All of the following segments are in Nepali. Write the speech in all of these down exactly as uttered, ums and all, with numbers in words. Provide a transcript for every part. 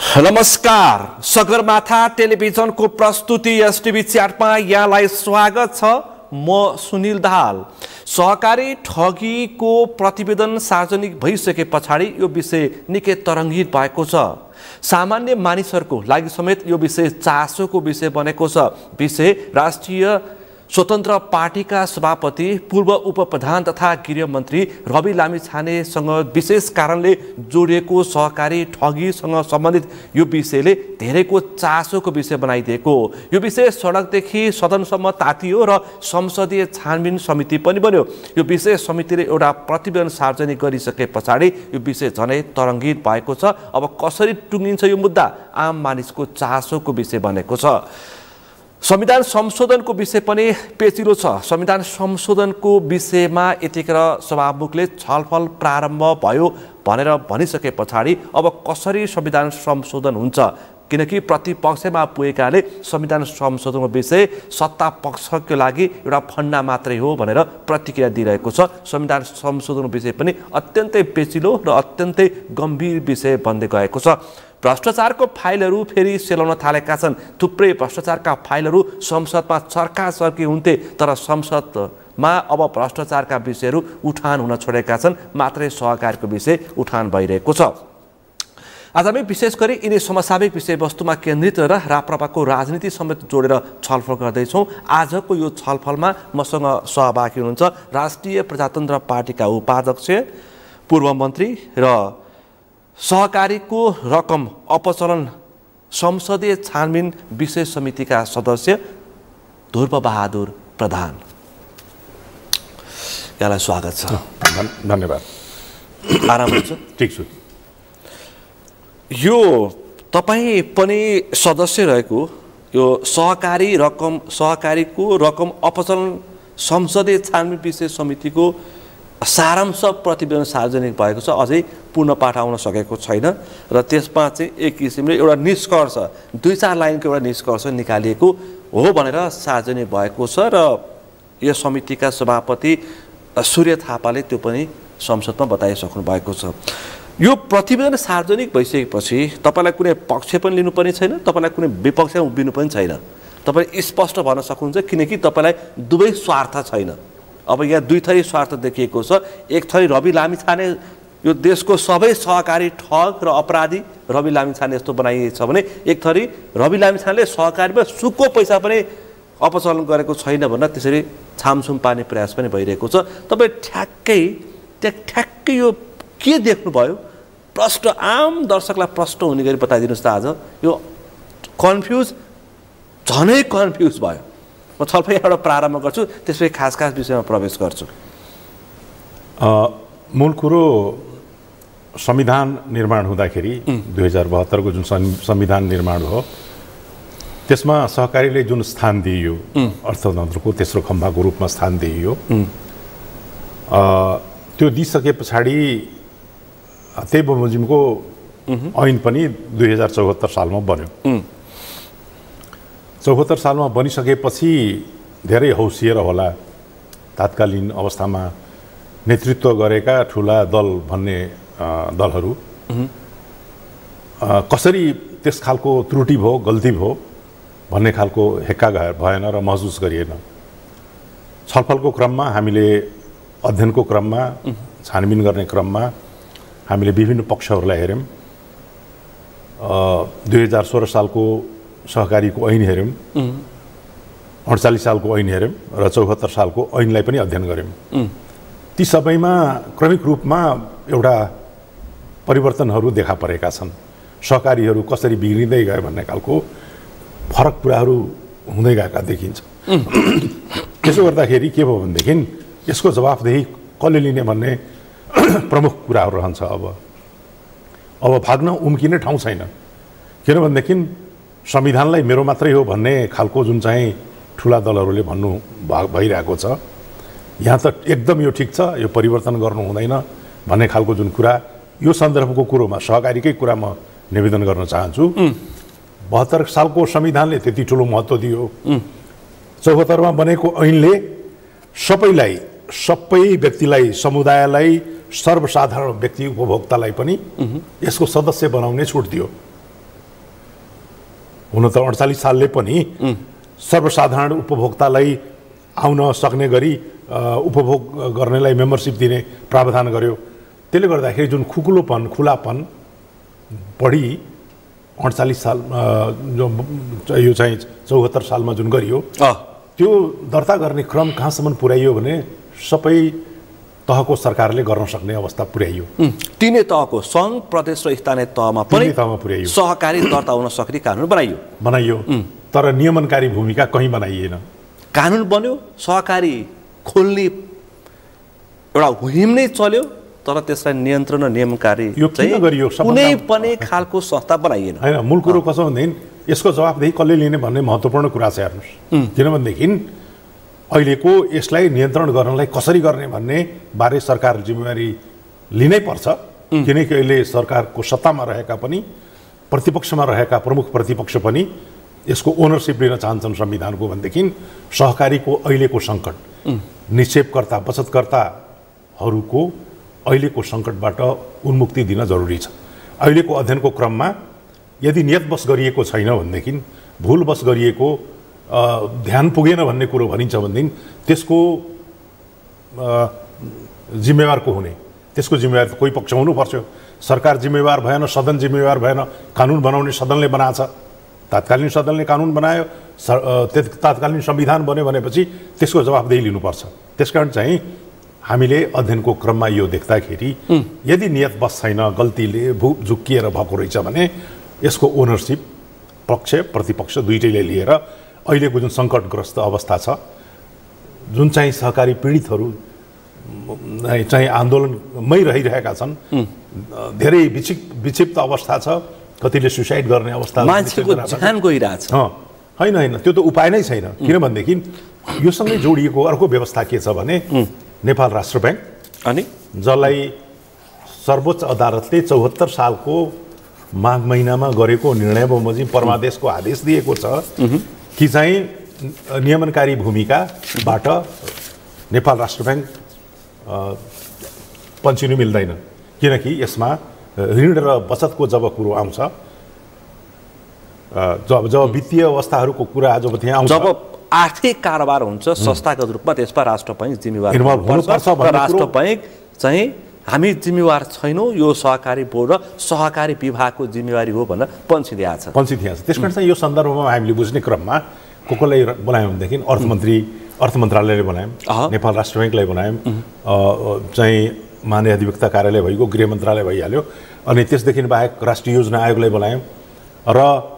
नमस्कार, सगरमाथा टेलिभिजनको प्रस्तुति एसटिभी च्याटमा यहाँलाई स्वागत छ। म सुनिल दाहाल। सहकारी ठगीको प्रतिवेदन सार्वजनिक भइसके पछाडि यो विषय निकै तरङ्गित भएको छ। सामान्य मानिसहरूको लागि समेत यो विषय चासोको विषय बनेको छ। विषय राष्ट्रिय स्वतन्त्र पार्टीका सभापति पूर्व उपप्रधान तथा गृहमन्त्री रवि लामिछानेसँग विशेष कारणले जोडिएको सहकारी ठगीसँग सम्बन्धित यो विषयले धेरैको चासोको विषय बनाइदिएको। यो विषय सडकदेखि सदनसम्म तातियो र संसदीय छानबिन समिति पनि बन्यो। यो विषय समितिले एउटा प्रतिवेदन सार्वजनिक गरिसके पछाडि यो विषय झनै तरङ्गित भएको छ। अब कसरी टुङ्गिन्छ यो मुद्दा आम मानिसको चासोको विषय बनेको छ। संविधान संशोधनको विषय पनि पेचिलो छ। संविधान संशोधनको विषयमा यतिखेर सभामुखले छलफल प्रारम्भ भयो भनेर भनिसके पछाडि अब कसरी संविधान संशोधन हुन्छ, किनकि प्रतिपक्षमा पुगेकाले संविधान संशोधनको विषय सत्ता पक्षको लागि एउटा फन्डा मात्रै हो भनेर प्रतिक्रिया दिइरहेको छ। संविधान संशोधनको विषय पनि अत्यन्तै पेचिलो र अत्यन्तै गम्भीर विषय बन्दै गएको छ। भ्रष्टाचारको फाइलहरू फेरि सेलाउन थालेका छन्। थुप्रै भ्रष्टाचारका फाइलहरू संसदमा चर्काचर्की हुन्थे, तर संसदमा अब भ्रष्टाचारका विषयहरू उठान हुन छोडेका छन्। मात्रै सहकारीको विषय उठान भइरहेको छ। आज हामी विशेष गरी यिनी समसामयिक विषयवस्तुमा केन्द्रित रहेर राप्रपाको राजनीति समेत जोडेर छलफल गर्दैछौँ। आजको यो छलफलमा मसँग सहभागी हुनुहुन्छ राष्ट्रिय प्रजातन्त्र पार्टीका उपाध्यक्ष, पूर्व मन्त्री र सहकारीको रकम अपचलन संसदीय छानबिन विशेष समितिका सदस्य ध्रुवबहादुर प्रधान। यहाँलाई स्वागत छ। धन्यवाद। आराम हुन्छ? ठिक छु। यो तपाईँ पनि सदस्य रहेको यो सहकारी रकम सहकारीको रकम अपचलन संसदीय छानबिन विशेष समितिको सारांश प्रतिवेदन सार्वजनिक भएको छ। अझै पूर्ण पाठ आउन सकेको छैन र त्यसमा चाहिँ एक किसिमले एउटा निष्कर्ष, दुई चार लाइनको एउटा निष्कर्ष निकालिएको हो भनेर सार्वजनिक भएको छ र यो समितिका सभापति सूर्य थापाले त्यो पनि संसदमा बताइसक्नु भएको छ। यो प्रतिवेदन सार्वजनिक भइसकेपछि तपाईँलाई कुनै पक्ष पनि लिनुपर्ने छैन, तपाईँलाई कुनै विपक्षमा उभिनु पनि छैन। तपाईँले स्पष्ट भन्न सक्नुहुन्छ, किनकि तपाईँलाई दुवै स्वार्थ छैन। अब यहाँ दुई थरी स्वार्थ देखिएको छ। एक थरी रवि लामिछाने, यो देशको सबै सहकारी ठग र अपराधी रवि लामिछाने यस्तो बनाइएको छ भने, एक थरी रवि लामिछानेले सहकारीमा सुको पैसा पनि अपचलन गरेको छैन भनेर त्यसरी छामछुम पार्ने प्रयास पनि भइरहेको छ। तपाईँ ठ्याक्कै त्यहाँ ठ्याक्कै यो के देख्नुभयो? प्रश्न आम दर्शकलाई प्रश्न हुने गरी बताइदिनुहोस् त। आज यो कन्फ्युज, झनै कन्फ्युज भयो। म छलफल यहाँबाट प्रारम्भ गर्छु, त्यसपछि खास खास विषयमा प्रवेश गर्छु। मूल कुरो संविधान निर्माण हुँदाखेरि दुई हजार बहत्तरको जुन संविधान निर्माण हो त्यसमा सहकारीले जुन स्थान दिइयो, अर्थतन्त्रको तेस्रो खम्बाको रूपमा स्थान दिइयो, त्यो दिइसके पछाडि त्यही बमोजिमको ऐन पनि दुई हजार चौहत्तर सालमा बन्यो। चौहत्तर सालमा बनिसकेपछि धेरै हौसिएर होला तात्कालीन अवस्थामा नेतृत्व गरेका ठुला दल भन्ने दलहरू कसरी त्यस खालको त्रुटि भयो, गल्ती भयो भन्ने खालको हेक्का भएन र महसुस गरिएन। छलफलको क्रममा, हामीले अध्ययनको क्रममा, छानबिन गर्ने क्रममा हामीले विभिन्न पक्षहरूलाई हेऱ्यौँ। दुई हजार सोह्र सालको सहकारीको ऐन हेऱ्यौँ, अडचालिस सालको ऐन हेऱ्यौँ र चौहत्तर सालको ऐनलाई पनि अध्ययन गऱ्यौँ। ती सबैमा क्रमिक रूपमा एउटा परिवर्तनहरू देखा परेका छन्। सहकारीहरू कसरी बिग्रिँदै गए भन्ने खालको फरक कुराहरू हुँदै गएका देखिन्छ। त्यसो गर्दाखेरि के भयो भनेदेखि यसको जवाफदेही कसले लिने भन्ने प्रमुख कुराहरू रहन्छ। अब अब भाग्न उम्किने ठाउँ छैन, किनभनेदेखि संविधानलाई मेरो मात्रै हो भन्ने खालको जुन चाहिँ ठुला दलहरूले भन्नु भइरहेको छ, यहाँ त एकदम यो ठिक छ, यो परिवर्तन गर्नु हुँदैन भन्ने खालको जुन कुरा, यो सन्दर्भको कुरोमा सहकारीकै कुरा म निवेदन गर्न चाहन्छु। बहत्तर सालको संविधानले त्यति ठुलो महत्त्व दियो। चौहत्तरमा बनेको ऐनले सबैलाई, सबै व्यक्तिलाई, समुदायलाई, सर्वसाधारण व्यक्ति उपभोक्तालाई पनि यसको सदस्य बनाउने छुट दियो। हुन त अडचालिस सालले पनि सर्वसाधारण उपभोक्तालाई आउन सक्ने गरी उपभोग गर्नेलाई मेम्बरसिप दिने प्रावधान गर्यो। त्यसले गर्दाखेरि जुन खुकुलोपन खुलापन बढी अडचालिस साल जो यो चाहिँ चौहत्तर सालमा जुन गरियो त्यो दर्ता गर्ने क्रम कहाँसम्म पुर्याइयो भने सबै तहको सरकारले गर्न सक्ने अवस्था पुर्याइयो। तिनै तहको सङ्घ प्रदेश र स्थानीय तहमा पनि तहमा पुर्याइयो सहकारी दर्ता हुन सक्ने कानुन बनाइयो बनाइयो तर नियमनकारी भूमिका कहीँ बनाइएन। कानुन बन्यो, सहकारी खोल्ने एउटा हुहिम नै चल्यो तर त्यसलाई नियन्त्रण र नियमकारी यो किन गरियो? कुनै पनि खालको संस्था बनाइएन। होइन, मूल कुरो कसो भनेदेखि यसको जवाफदेही कसले लिने भन्ने महत्त्वपूर्ण कुरा छ हेर्नुहोस्। किनभनेदेखि अहिलेको यसलाई नियन्त्रण गर्नलाई कसरी गर्ने भन्ने बारे सरकार जिम्मेवारी लिनै पर्छ। किनकि अहिले सरकारको सत्तामा रहेका पनि प्रतिपक्षमा रहेका प्रमुख प्रतिपक्ष पनि यसको ओनरसिप लिन चाहन्छन् संविधानको भनेदेखि सहकारीको अहिलेको सङ्कट निक्षेपकर्ता बचतकर्ताहरूको अहिलेको सङ्कटबाट उन्मुक्ति दिन जरुरी छ। अहिलेको अध्ययनको क्रममा यदि नियतवश गरिएको छैन भनेदेखि भुलवश गरिएको ध्यान पुगेन भन्ने कुरो भनिन्छ भनेदेखि त्यसको जिम्मेवार को हुने? त्यसको जिम्मेवार त कोही पक्ष हुनुपर्छ। सरकार जिम्मेवार भएन, सदन जिम्मेवार भएन, कानुन बनाउने सदनले बनाछ, तात्कालीन सदनले कानुन बनायो, तात्कालीन संविधान बन्यो भनेपछि त्यसको जवाफदेही लिनुपर्छ। त्यसकारण चाहिँ हामीले अध्ययनको क्रममा यो देख्दाखेरि यदि नियतवश छैन, गल्तीले भू झुक्किएर भएको रहेछ भने यसको ओनरसिप पक्ष प्रतिपक्ष दुईटैले लिएर अहिलेको जुन सङ्कटग्रस्त अवस्था छ, जुन चाहिँ सहकारी पीडितहरू चाहिँ आन्दोलनमै रहिरहेका छन्, धेरै विक्षिप विक्षिप्त अवस्था छ, कतिले सुसाइड गर्ने अवस्था मान्छेको ज्यान गइरहेछ। होइन होइन, त्यो त उपाय नै छैन। किनभनेदेखि योसँगै जोडिएको अर्को व्यवस्था के छ भने नेपाल राष्ट्र ब्याङ्क अनि जसलाई सर्वोच्च अदालतले चौहत्तर सालको माघ महिनामा गरेको निर्णय बमोजिम परमादेशको आदेश दिएको छ कि चाहिँ नियमनकारी भूमिकाबाट नेपाल राष्ट्र ब्याङ्क पन्छिनु मिल्दैन। किनकि यसमा ऋण र बचतको जब कुरो आउँछ, जब जब वित्तीय अवस्थाहरूको कुरा जब त्यहाँ आउँछ, जब आर्थिक कारोबार हुन्छ संस्थागत रूपमा त्यसमा राष्ट्र बैङ्क जिम्मेवार हुनुपर्छ। राष्ट्र बैङ्क चाहिँ हामी जिम्मेवार छैनौँ, यो सहकारी बोर्ड र सहकारी विभागको जिम्मेवारी हो भनेर पन्छिदिएको छ पन्छिदिएको छ। त्यसकारण चाहिँ यो सन्दर्भमा हामीले बुझ्ने क्रममा को कसलाई बनायौँ भनेदेखि अर्थमन्त्री अर्थ मन्त्रालयले बनायौँ, नेपाल राष्ट्र ब्याङ्कलाई बनायौँ, चाहिँ माननीय अधिवक्ता कार्यालय भइगयो, गृह मन्त्रालय भइहाल्यो, अनि त्यसदेखि बाहेक राष्ट्रिय योजना आयोगलाई बनायौँ र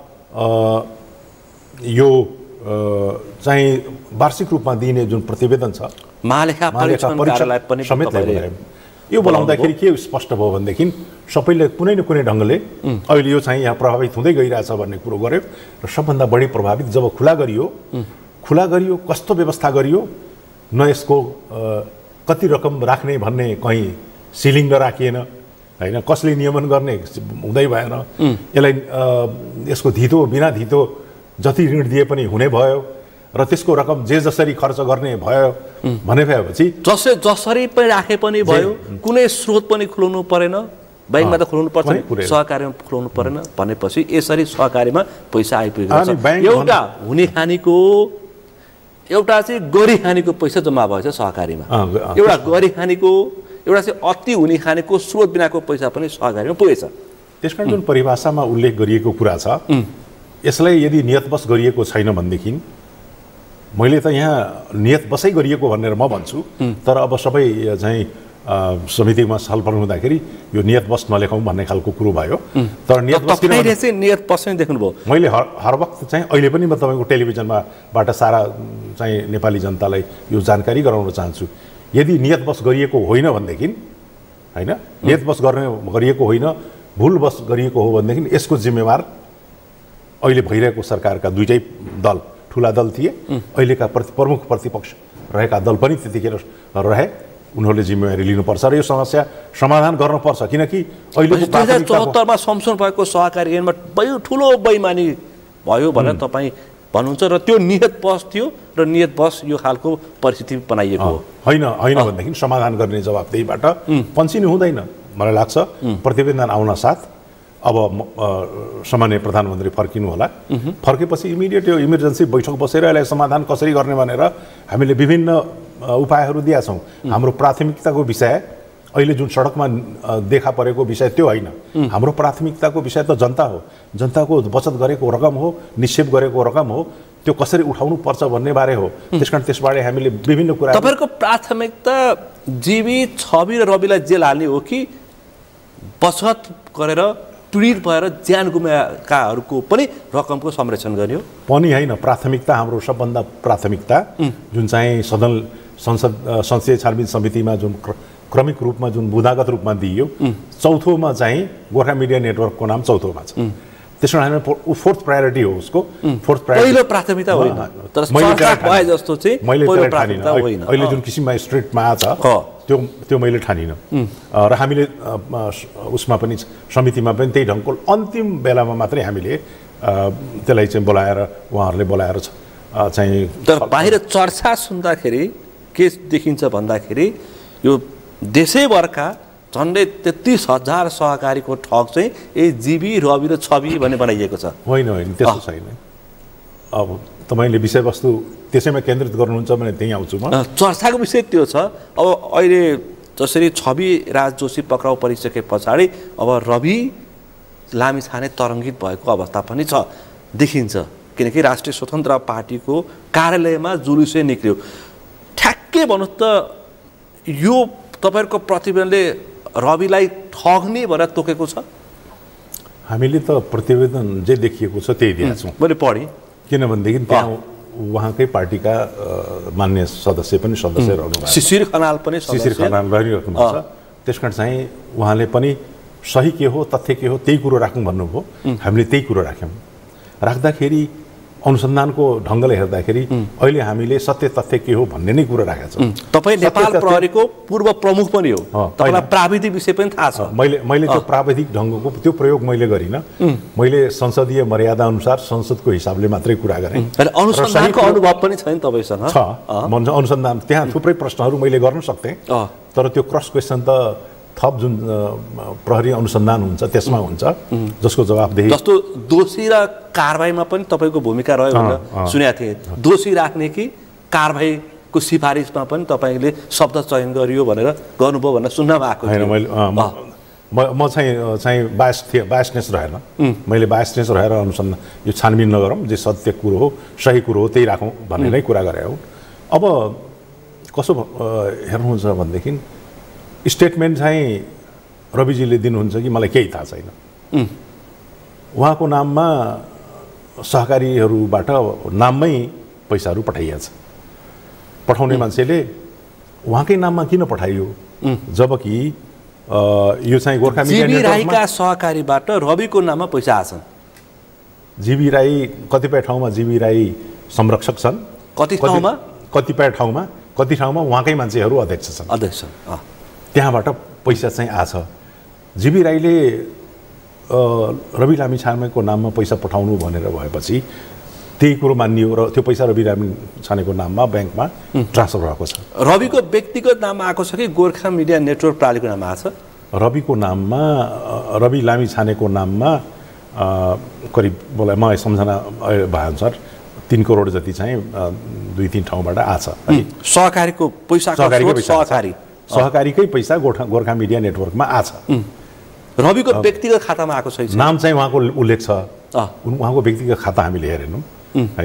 यो चाहिँ वार्षिक रूपमा दिइने जुन प्रतिवेदन छ महालेखा परीक्षण कार्यालय पनि समेतलाई बनायौँ। यो बोलाउँदाखेरि के स्पष्ट भयो भनेदेखि सबैले कुनै न कुनै ढङ्गले अहिले यो चाहिँ यहाँ प्रभावित हुँदै गइरहेछ भन्ने कुरो गर्यो र सबभन्दा बढी प्रभावित जब खुला गरियो खुला गरियो कस्तो व्यवस्था गरियो, न यसको कति रकम राख्ने भन्ने कहीँ सिलिङ नराखिएन, होइन, कसले नियमन गर्ने हुँदै भएन, यसलाई यसको धितो बिना धितो जति ऋण दिए पनि हुने भयो र त्यसको रकम जे जसरी खर्च गर्ने भयो भने भएपछि जसै जसरी पनि राखे पनि भयो, कुनै स्रोत पनि खुलाउनु परेन, ब्याङ्कमा त खुलाउनु पर्छ, सहकारीमा खुलाउनु परेन भनेपछि यसरी सहकारीमा पैसा आइपुगेको छ। एउटा हुने खानीको एउटा चाहिँ गरी खानीको पैसा जम्मा भएछ सहकारीमा, एउटा गरी खानीको एउटा चाहिँ अति हुने खानेको स्रोत बिनाको पैसा पनि सहकारीमा पुगेछ। त्यसकारण जुन परिभाषामा उल्लेख गरिएको कुरा छ यसलाई यदि नियतवश गरिएको छैन भनेदेखि, मैले त यहाँ नियतवशै गरिएको भनेर म भन्छु, तर अब सबै चाहिँ समितिमा छलफल हुँदाखेरि यो नियतवश नलेखौँ भन्ने खालको कुरो भयो। तर नियतवश चाहिँ नियतवश नै देख्नुभयो। मैले हर हर वक्त चाहिँ अहिले पनि म तपाईँको टेलिभिजनमाबाट सारा चाहिँ नेपाली जनतालाई यो जानकारी गराउन चाहन्छु। यदि नियतवश गरिएको होइन भनेदेखि, होइन, नियतवश गर्ने गरिएको होइन भुलवश गरिएको हो भनेदेखि यसको जिम्मेवार अहिले भइरहेको सरकारका दुईटै दल ठुला दल थिए, अहिलेका प्रति प्रमुख प्रतिपक्ष रहेका दल पनि त्यतिखेर रहे, उनीहरूले जिम्मेवारी लिनुपर्छ र यो समस्या समाधान गर्नुपर्छ। किनकि अहिले दुई हजार चौहत्तरमा संशोधन भएको सहकारी ऐनमा ठुलो बेइमानी भयो भनेर तपाईँ भन्नुहुन्छ र त्यो नियतवश थियो र नियतवश यो खालको परिस्थिति बनाइएको हो। होइन होइन भनेदेखि समाधान गर्ने जवाबदेहीबाट पन्छिनु हुँदैन। मलाई लाग्छ प्रतिवेदन आउन साथ अब सामान्य प्रधानमन्त्री फर्किनु होला फर्केपछि इमिडिएट यो इमर्जेन्सी बैठक बसेर यसलाई समाधान कसरी गर्ने भनेर हामीले विभिन्न उपायहरू दिएका छौँ हाम्रो प्राथमिकताको विषय अहिले जुन सडकमा देखा परेको विषय त्यो होइन हाम्रो प्राथमिकताको विषय त जनता हो जनताको बचत गरेको रकम हो निक्षेप गरेको रकम हो त्यो कसरी उठाउनु पर्छ भन्ने बारे हो त्यसकारण त्यसबारे हामीले विभिन्न कुरा तपाईहरुको प्राथमिकता जीवी छवि र रविलाई जेल हाल्ने हो कि बचत गरेर पीडित भएर ज्यान गुमाएकाहरूको पनि रकमको संरक्षण गर्ने हो पनि हैन प्राथमिकता हाम्रो सबभन्दा प्राथमिकता जुन चाहिँ सदन संसद संसदीय छानबिन समितिमा जुन क्रमिक रूपमा जुन बुदागत रूपमा दिइयो चौथोमा चाहिँ गोर्खा मिडिया नेटवर्कको नाम चौथोमा छ त्यसैले हामी फोर्थ प्रायोरिटी हो उसको फोर्थ प्रायोरिटी पहिलो प्राथमिकता होइन तर सरकार भए जस्तो चाहिँ पहिलो प्राथमिकता होइन अहिले जुन किसिममा स्ट्रिटमा आछ त्यो त्यो मैले ठानिन र हामीले उसमा पनि समितिमा पनि त्यही ढङ्गको अन्तिम बेलामा मात्रै हामीले त्यसलाई चाहिँ बोलाएर उहाँहरूले बोलाएर चाहिँ तर बाहिर चर्चा सुन्दाखेरि के देखिन्छ भन्दाखेरि यो देशैभरका झन्डै तेत्तीस हजार सहकारीको ठग चाहिँ ए जीवी रवि र छवि भन्ने बनाइएको छ होइन होइन त्यस्तो छैन अब तपाईँले विषयवस्तु त्यसैमा केन्द्रित गर्नुहुन्छ भने त्यहीँ आउँछु म चर्चाको विषय त्यो छ अब अहिले जसरी छवि राज जोशी पक्राउ परिसके पछाडि अब रवि लामिछाने तरङ्गित भएको अवस्था पनि छ देखिन्छ किनकि राष्ट्रिय स्वतन्त्र पार्टीको कार्यालयमा जुलुसै निक्ल्यो ठ्याक्कै भन्नु त यो तपाईहरुको प्रतिवेदनले रविलाई ठग्ने भनेर तोकेको छ हामीले त प्रतिवेदन जे देखिएको छ त्यही दिएका छौँ मैले पढेँ किनभनेदेखि त्यहाँ उहाँकै पार्टीका मान्य सदस्य पनि सदस्य रहनु शिशिर खनाल पनि शिशिर खनाल रहिरहनु भएको छ त्यसकारण चाहिँ उहाँले पनि सही के हो तथ्य के हो त्यही कुरो राखौँ भन्नुभयो हामीले त्यही कुरो राख्यौँ राख्दाखेरि अनुसन्धानको ढङ्गले हेर्दाखेरि अहिले हामीले सत्य तथ्य के हो भन्ने नै कुरा राखेका छौँ तपाईँ नेपाल प्रहरीको पूर्व प्रमुख पनि हो तपाईँलाई प्राविधिक विषय पनि थाहा छ मैले मैले त्यो प्राविधिक ढङ्गको त्यो प्रयोग मैले गरिनँ मैले संसदीय मर्यादा अनुसार संसदको हिसाबले मात्रै कुरा गरेँ अनुसन्धानको अनुभव पनि छैन तपाईँसँग छ अनुसन्धान त्यहाँ थुप्रै प्रश्नहरू मैले गर्न सक्थेँ तर त्यो क्रस क्वेसन त थप जुन प्रहरी अनुसन्धान हुन्छ त्यसमा हुन्छ जसको जवाफदेही जस्तो दोषी र कारबाहीमा पनि तपाईँको भूमिका रह्यो भनेर सुनेको थिएँ दोषी राख्ने कि कारबाहीको सिफारिसमा पनि तपाईँले शब्द चयन गरियो भनेर गर्नुभयो भनेर सुन्नमा आएको होइन मैले म चाहिँ चाहिँ बायस थिएँ बायसनेस रहेन मैले बायसनेस रहेर अनुसन्धान यो छानबिन नगरौँ जे सत्य कुरो हो सही कुरो हो त्यही राखौँ भन्ने नै कुरा गरे हो अब कसो हेर्नुहुन्छ भनेदेखि स्टेटमेन्ट चाहिँ रविजीले दिनुहुन्छ कि मलाई केही थाहा छैन उहाँको नाममा सहकारीहरूबाट नाममै पैसाहरू पठाइएको छ पठाउने मान्छेले उहाँकै नाममा किन पठाइयो जबकि यो चाहिँ गोर्खा मिडिया जीवी राईका सहकारीबाट रविको नाममा पैसा आछन् जीवी राई कतिपय ठाउँमा जीवी राई संरक्षक छन् कति ठाउँमा कतिपय ठाउँमा कति ठाउँमा उहाँकै मान्छेहरू अध्यक्ष छन् अध्यक्ष त्यहाँबाट पैसा चाहिँ आछ जीवी राईले रवि लामिछानेको नाममा पैसा पठाउनु भनेर भएपछि त्यही कुरो मानियो र त्यो पैसा रवि लामिछानेको नाममा ब्याङ्कमा ट्रान्सफर भएको छ रविको व्यक्तिगत नाममा आएको छ कि गोर्खा मिडिया नेटवर्क प्रणालीको नाममा आएको छ रविको नाममा रवि लामिछानेको नाममा करिब मलाई मलाई सम्झना भएअनुसार तीन करोड जति चाहिँ दुई तिन ठाउँबाट आछ सहकारीको पैसा सहकारी सहकारीकै पैसा गोर्खा गोर्खा मिडिया नेटवर्कमा आछ रविको व्यक्तिगत खातामा आएको छैन नाम चाहिँ उहाँको उल्लेख छ उहाँको व्यक्तिगत खाता हामीले हेरेनौँ है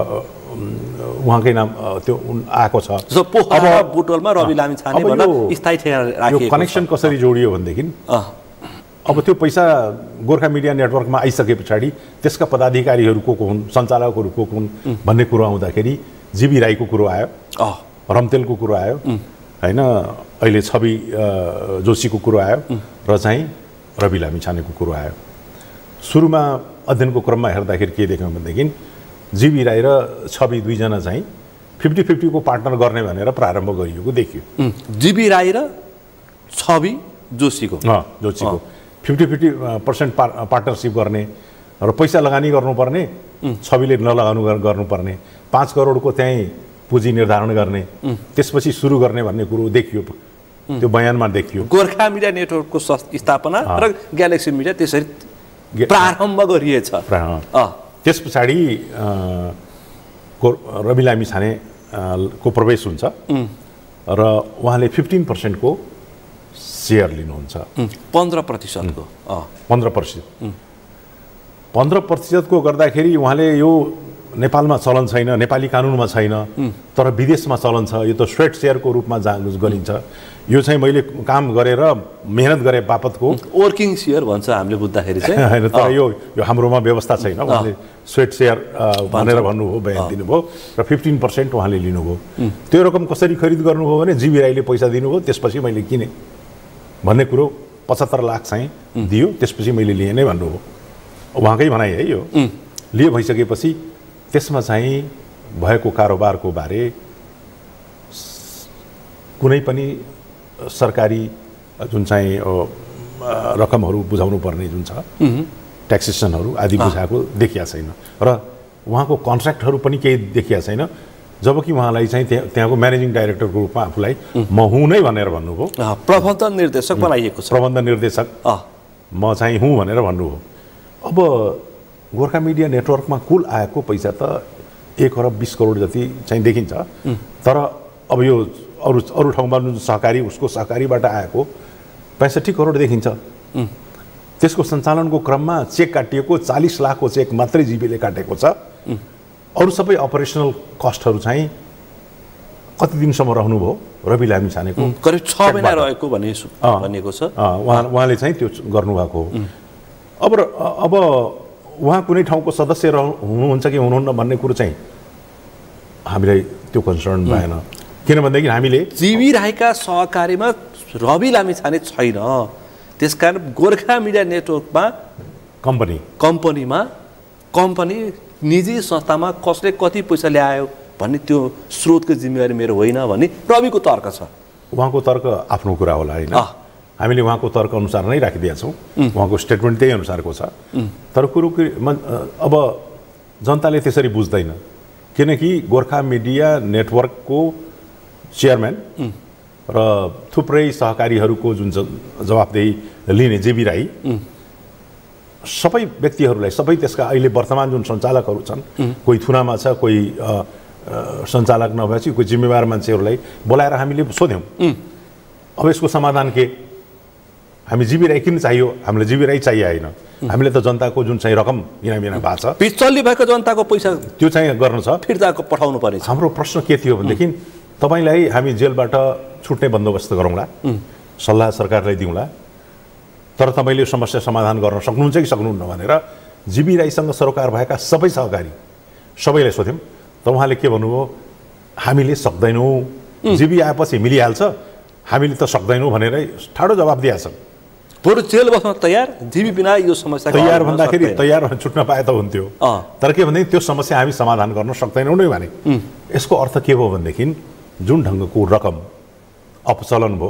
उहाँकै नाम त्यो आएको छ अब बुटोलमा रवि लामिछाने भनेर स्थायी ठेगाना राखिएको यो कनेक्सन कसरी जोडियो भनेदेखि अब त्यो पैसा गोर्खा मिडिया नेटवर्कमा आइसके पछाडि त्यसका पदाधिकारीहरू को को हुन् सञ्चालकहरू को हुन् भन्ने कुरो आउँदाखेरि जीवी राईको कुरो आयो रम्तेलको कुरो आयो हैन अहिले छवि जोशीको कुरो आयो र चाहिँ रवि लामिछानेको कुरो आयो सुरुमा अध्ययनको क्रममा हेर्दाखेरि के देख्यौँ भनेदेखि जीवी राई र छवि दुईजना चाहिँ फिफ्टी फिफ्टीको पार्टनर गर्ने भनेर प्रारम्भ गरिएको देखियो जीवी राई र छवि जोशीको जोशीको फिफ्टी फिफ्टी पर्सेन्ट पार्टनरसिप गर्ने र पैसा लगानी गर्नुपर्ने छविले नलगाउनु गर्नुपर्ने पाँच करोडको त्यहीँ पुँजी निर्धारण गर्ने त्यसपछि सुरु गर्ने भन्ने कुरो देखियो त्यो बयानमा देखियो गोर्खा मिडिया नेटवर्कको स्थापना र ग्यालेक्सी मिडिया त्यसरी प्रारम्भ गरिएछ। त्यस पछाडि को रवि लामी छाने को प्रवेश हुन्छ र उहाँले फिफ्टिन पर्सेन्टको सेयर लिनुहुन्छ। पन्ध्र प्रतिशतको पन्ध्र प्रतिशत पन्ध्र प्रतिशतको गर्दाखेरि उहाँले यो नेपालमा चलन छैन, नेपाली कानुनमा छैन, तर विदेशमा चलन छ। यो त स्ट्रेट सेयरको रूपमा जा गरिन्छ। यो चाहिँ मैले काम गरेर मेहनत गरे बापतको वर्किङ सेयर भन्छ हामीले बुझ्दाखेरि चाहिँ होइन, तर यो यो हाम्रोमा व्यवस्था छैन। उहाँले स्ट्रेट सेयर भनेर भन्नुभयो, बयान दिनुभयो र फिफ्टिन पर्सेन्ट उहाँले लिनुभयो। त्यो रकम कसरी खरिद गर्नुभयो भने जीवी राईले पैसा दिनुभयो, त्यसपछि मैले किने भन्ने कुरो पचहत्तर लाख चाहिँ दियो, त्यसपछि मैले लिएँ नै भन्नुभयो। उहाँकै भनाइ है यो। लिए भइसकेपछि त्यसमा चाहिँ भएको कारोबारको बारे कुनै पनि सरकारी जुन चाहिँ रकमहरू बुझाउनु पर्ने जुन छ ट्याक्सेसनहरू आदि बुझाएको देखिया छैन र उहाँको कन्ट्र्याक्टहरू पनि केही देखिया छैन। जबकि उहाँलाई चाहिँ त्यहाँ त्यहाँको म्यानेजिङ डाइरेक्टरको रूपमा आफूलाई म हुँ नै भनेर भन्नुभयो। प्रबन्धन निर्देशक बनाइएको छ। प्रबन्धन निर्देशक म चाहिँ हुँ भनेर भन्नुभयो। अब गोर्खा मिडिया नेटवर्कमा कुल आएको पैसा त एक अरब बिस करोड जति चाहिँ देखिन्छ, तर अब यो अरू अरू ठाउँमा जुन सहकारी उसको सहकारीबाट आएको पैँसठी करोड देखिन्छ। त्यसको सञ्चालनको क्रममा चेक काटिएको चालिस लाखको चेक मात्रै जिबीले काटेको छ। अरू सबै अपरेसनल कस्टहरू चाहिँ कति दिनसम्म रहनुभयो रवि लामी छानेको? करिब छ महिना रहेको भन्ने भनिएको छ। उहाँ उहाँले चाहिँ त्यो गर्नुभएको हो। अब अब उहाँ कुनै ठाउँको सदस्य रह हुनुहुन्छ कि हुनुहुन्न भन्ने कुरो चाहिँ हामीलाई त्यो कन्सर्न भएन। किनभनेदेखि हामीले जीवी राईका सहकारीमा रवि लामी छाने छैन, त्यसकारण गोर्खा मिडिया नेटवर्कमा कम्पनी कम्पनीमा कम्पनी निजी संस्थामा कसले कति पैसा ल्यायो भन्ने त्यो स्रोतको जिम्मेवारी मेरो होइन भन्ने रविको तर्क छ। उहाँको तर्क आफ्नो कुरा होला होइन, हामीले उहाँको तर्क अनुसार नै राखिदिएका छौँ। उहाँको स्टेटमेन्ट त्यही अनुसारको छ। तर कुरो अब जनताले त्यसरी बुझ्दैन, किनकि गोर्खा मिडिया नेटवर्कको चेयरम्यान र थुप्रै सहकारीहरूको जुन जवाफदेही लिने जेबी राई सबै व्यक्तिहरूलाई, सबै त्यसका अहिले वर्तमान जुन सञ्चालकहरू छन्, कोही थुनामा छ, कोही सञ्चालक नभएपछि कोही जिम्मेवार मान्छेहरूलाई बोलाएर हामीले सोध्यौँ अब यसको समाधान के? हामी जीवी राई किन चाहियो? हामीलाई जीवी राई चाहिए होइन, हामीले त जनताको जुन चाहिँ रकम बिना भएको छ, पिछल्ली भएको जनताको पैसा त्यो चाहिँ गर्नु छ, फिर्ताको पठाउनु पर्ने। हाम्रो प्रश्न के थियो भनेदेखि तपाईँलाई हामी जेलबाट छुट्ने बन्दोबस्त गरौँला, सल्लाह सरकारलाई दिउँला, तर तपाईँले समस्या समाधान गर्न सक्नुहुन्छ कि सक्नुहुन्न भनेर जीवी राईसँग सरोकार भएका सबै सहकारी सबैलाई सोध्यौँ। त उहाँले के भन्नुभयो? हामीले सक्दैनौँ, जीवी आएपछि मिलिहाल्छ, हामीले त सक्दैनौँ भनेर ठाडो जवाब दिएछन्। बरु जेल बस्न तयार, जीवी बिना यो समस्या तयार भन्दाखेरि तयार छुट्न पाए त हुन्थ्यो, तर के भने त्यो समस्या हामी समाधान गर्न सक्दैनौँ नै भने। यसको अर्थ के भयो भनेदेखि जुन ढङ्गको रकम अपचलन भयो